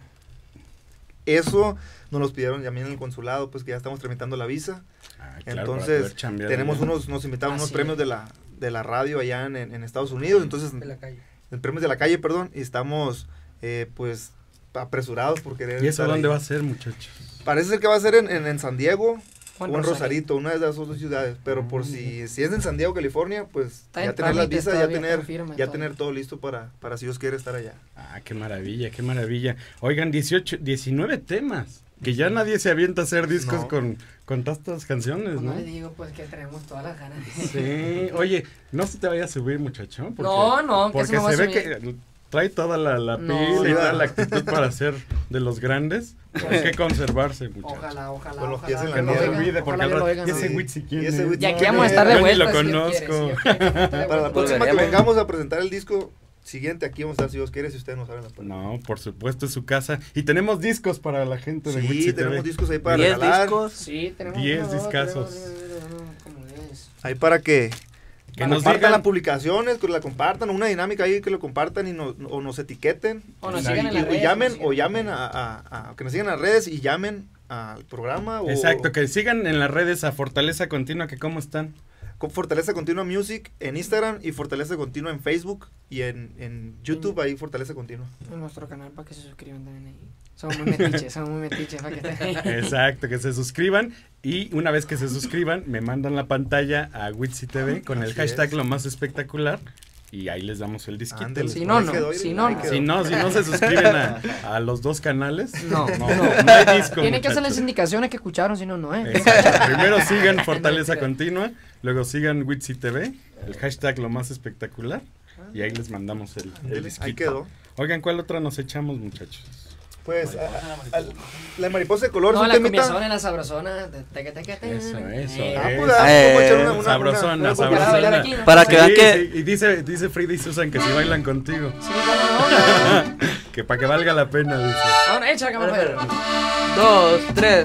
eso nos los pidieron también en el consulado, pues que ya estamos tramitando la visa.
Ah, claro, para
Entonces,
poder chambear
tenemos
allá.
unos, nos invitaron unos
Así
premios
es.
de la, de la radio allá en, en Estados Unidos. Entonces,
De la calle.
el premios de la calle, perdón, y estamos eh, pues apresurados por querer
¿Y eso
estar
dónde
ahí.
va a ser, muchachos?
Parece ser que va a ser en, en, en San Diego
O en
o en
Rosarito.
Rosarito, una de las dos ciudades. Pero por si, si es en San Diego, California, pues
Está en
ya tener las
trámites
visas, ya
todavía,
tener,
está firme
ya
todo.
tener todo listo para, para si Dios quiere estar allá.
Ah, qué maravilla, qué maravilla. Oigan, dieciocho, diecinueve temas. Que ya nadie se avienta a hacer discos
No.
con, con tantas canciones,
No
¿no?
le digo, pues que tenemos todas las ganas.
Sí, oye, no se te vaya a subir, muchacho. Porque,
No, no, que
porque
se me va a
se ve
subir.
que trae toda la, la
No.
pila y
Sí,
toda
va.
la actitud para ser de los grandes. Hay que conservarse, muchacho.
Ojalá, ojalá.
Con los
ojalá
pies en la
Que no se
tierra.
olvide, porque
Ojalá que lo
habrá-
oigan,
¿y ese
sí.
Witsi quién
Y ese
es?
Witsi
Y aquí vamos a
quién
estar de
es?
Yo ni
vuelta.
lo
si Dios
conozco.
quiere, si Dios quiere, estar de
Para la
vuelta.
próxima que
veremos.
vengamos a presentar el disco siguiente, aquí vamos a estar si Dios quiere, si ustedes nos abren la puerta.
No, por supuesto, es su casa. Y tenemos discos para la gente de
Sí,
Witsi
tenemos
T V.
discos ahí para
Diez
regalar.
discos.
Sí, tenemos
Diez
uno, dos,
discazos.
tres, cuatro, cinco, seis, como diez.
Ahí para que,
Que
que
nos
compartan
digan-
las publicaciones, que la compartan, una dinámica ahí que lo compartan y nos, o nos etiqueten.
O nos
Y-
sigan en
y-
las
o
redes,
llamen,
nos sigan.
o llamen a, a- a- que nos sigan en las redes y llamen al programa. O,
Exacto, que sigan en las redes a Fortaleza Continua, que cómo están.
Con Fortaleza Continua Music en Instagram y Fortaleza Continua en Facebook y en, en YouTube, ahí Fortaleza Continua.
En nuestro canal para que se suscriban también ahí. Somos muy metiches, somos muy metiches para que estén ahí.
Exacto, que se suscriban. Y una vez que se suscriban, me mandan la pantalla a Witsi T V con el
Así
hashtag
es.
lo más espectacular. Y ahí les damos el disquito.
Ándale,
Si
por
no,
ahí
no,
quedó,
si
ahí
no,
quedó.
no.
Si no, si no se suscriben a, a los dos canales,
No,
no,
no.
no hay disco.
Tienen que hacer las
muchachos.
indicaciones que escucharon, si no, no, ¿eh?
Exacto. Primero sigan Fortaleza Continua, luego sigan Witsi T V, el hashtag lo más espectacular, y ahí les mandamos el, el
Ándale,
disquito.
ahí quedó.
Oigan, ¿cuál otra nos echamos, muchachos?
Pues a- a- la mariposa de color
No,
es un
la
temita.
comienzona, la sabrosona. de teque, teque, teque.
Eso, eso.
Eh,
Ah,
es.
pues, ah,
Eh,
vamos a echar una- una-
Sabrosona,
una- una-
sabrosona.
Para bailar aquí, ¿no?
Para que
Sí,
vean que
sí, y dice, dice Frida y Susan que si bailan contigo.
Sí, cómo no.
Que para que valga la pena, dice.
Ahora, echa, cámara,
Espera,
Pedro.
Dos, tres.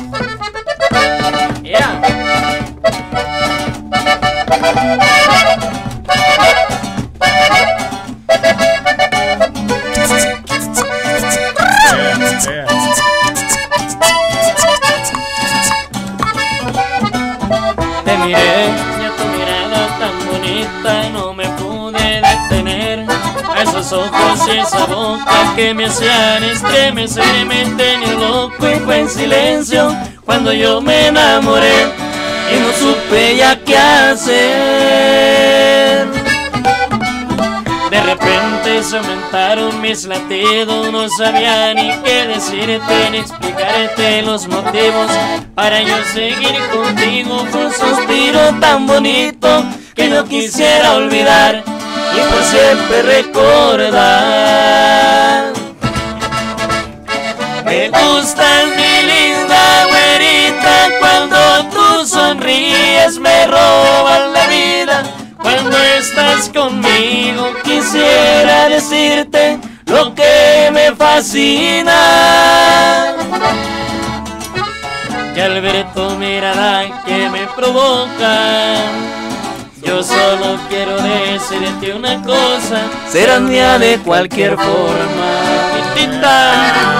Yeah.
Ea, ea.
Te miré y a tu mirada tan bonita y no me pude detener. A esos ojos y esa boca que me hacían estremecer, me tenían loco y fue en silencio cuando yo me enamoré y no supe ya qué hacer. De repente antes aumentaron mis latidos. No sabía ni qué decirte ni explicarte los motivos para yo seguir contigo. Fue un suspiro tan bonito que no quisiera olvidar y por siempre recordar. Me gustas, mi linda güerita, cuando tú sonríes me robas la vida. Cuando estás conmigo quisiera decirte lo que me fascina. Y al ver tu mirada que me provoca, yo solo quiero decirte una cosa: serás mía de cualquier forma, titita.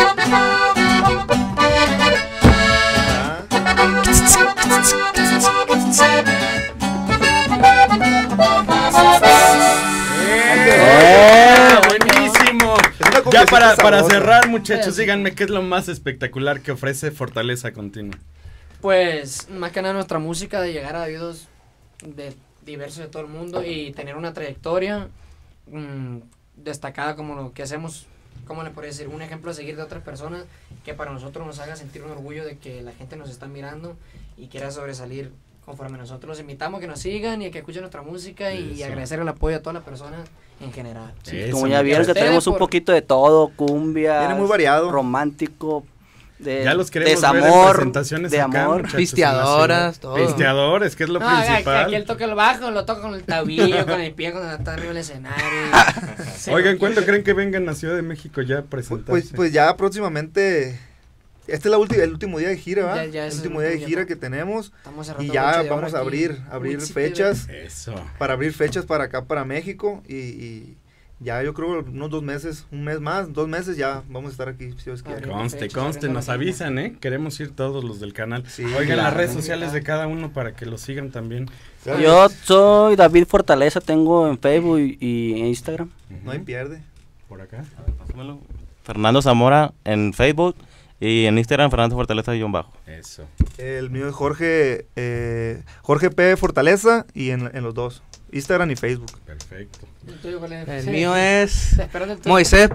¡Eh! ¡Buenísimo! Ya para, para cerrar, muchachos, díganme qué es lo más espectacular que ofrece Fortaleza Continua.
Pues, más que nada nuestra música, de llegar a oídos de diversos de todo el mundo y tener una trayectoria mmm, destacada como lo que hacemos, ¿cómo le podría decir? Un ejemplo a seguir de otras personas que para nosotros nos haga sentir un orgullo de que la gente nos está mirando y quiera sobresalir conforme nosotros. Los invitamos a que nos sigan y a que escuchen nuestra música y
Eso.
agradecer el apoyo a todas las personas en general.
Sí, como ya vieron que tenemos un poquito de todo, cumbia,
Viene muy variado,
romántico, de
Ya los queremos ver en
desamor,
presentaciones
de
acá,
amor,
muchachos,
Pisteadoras, todo.
Pisteadores, que es lo
No, aquí-
principal.
aquí él toca el bajo, lo toca con el tabillo, con el pie cuando está arriba del escenario. Sí.
Oigan, ¿cuándo creen que vengan a Ciudad de México ya a presentarse?
Pues, pues ya próximamente. Este es la ulti- el último día de gira, ¿va?
Ya- ya
el
es
último
el
día de
último
gira
día.
que tenemos.
Estamos cerrando
Y ya
broche de
vamos
oro
a
aquí.
abrir, abrir
Wixi
fechas.
Eso.
Para abrir fechas para acá, para México. Y, y ya yo creo unos dos meses, un mes más, dos meses ya vamos a estar aquí, si Dios quiere.
Conste, conste, nos avisan, ¿eh? Queremos ir todos los del canal.
Sí,
Oigan las
claro.
redes sociales de cada uno para que los sigan también.
Yo soy David Fortaleza, tengo en Facebook y, y en Instagram.
No hay pierde.
Por acá.
Pásamelo. Fernando Zamora en Facebook y en Instagram Fernando Fortaleza-bajo.
Eso.
El mío es Jorge, eh, Jorge P. Fortaleza y en, en los dos, Instagram y Facebook.
Perfecto.
¿El tuyo cuál es?
El
Sí.
mío es
Espérate el tuyo.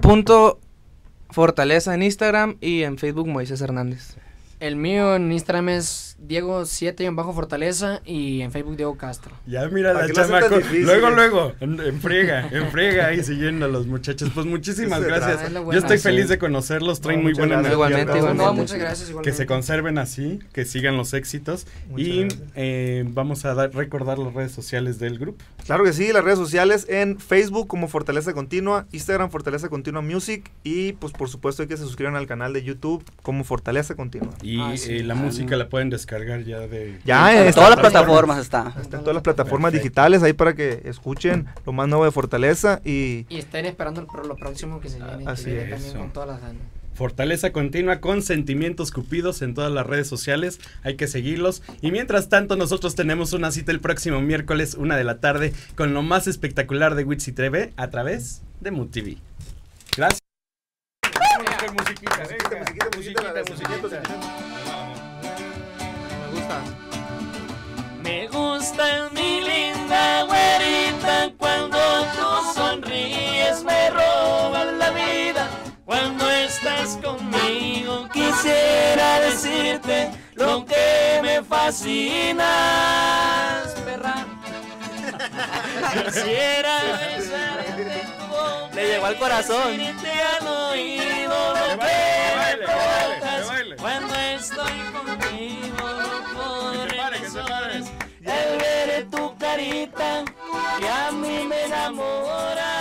Moisés.fortaleza en Instagram y en Facebook Moisés Hernández.
El mío en Instagram es Diego siete bajo Fortaleza y en Facebook Diego Castro.
Ya mira
¿Para
la
qué lo hacen tan
chamaco.
difícil?
Luego, luego, en, en friega, en friega ahí siguiendo a los muchachos. Pues muchísimas
Eso se
gracias.
trata, es lo
Yo
bueno.
estoy
Sí.
feliz de conocerlos, traen
No,
muy
muchas
buena
gracias.
energía.
Igualmente,
todos.
igualmente.
No, muchas gracias.
Que
Igualmente.
se conserven así, que sigan los éxitos.
Muchas
y
gracias.
eh, vamos a dar- recordar las redes sociales del grupo.
Claro que sí, las redes sociales en Facebook como Fortaleza Continua, Instagram Fortaleza Continua Music y pues por supuesto hay que se suscriban al canal de YouTube como Fortaleza Continua.
Y
Ah, sí.
eh, la música la pueden descargar ya de...
Ya
En
en
todas las plataformas está.
Está en todas las plataformas digitales ahí para que escuchen lo más nuevo de Fortaleza y
Y estén esperando el pro- lo próximo que se viene.
Así
que viene
es.
también
Eso.
con todas las ganas.
Fortaleza Continua con Sentimientos Cupidos en todas las redes sociales, hay que seguirlos. Y mientras tanto nosotros tenemos una cita el próximo miércoles, una de la tarde, con lo más espectacular de Wixi T V a través de Mood T V. Gracias. Vámonos con musiquita, venga.
musiquita, musiquita, la de sentimientos,
Me gusta.
Me gusta mi linda güerita, cuando tú sonríes me robas la vida. Cuando estás conmigo quisiera decirte lo que me fascina. Perra. Quisiera besarte tu boca,
Le llegó al corazón.
decirte al oído lo
Que
que
baile,
me
que baile, que
provocas.
baile.
Cuando estoy contigo corren
se pare, que
mis
se pare.
horas. El ver tu carita que a mí me enamora.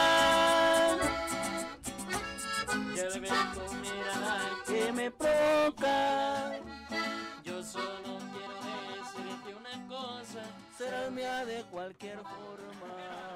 Y al ver tu mirada que me provoca. Yo solo quiero decirte una cosa: serás mía de cualquier forma.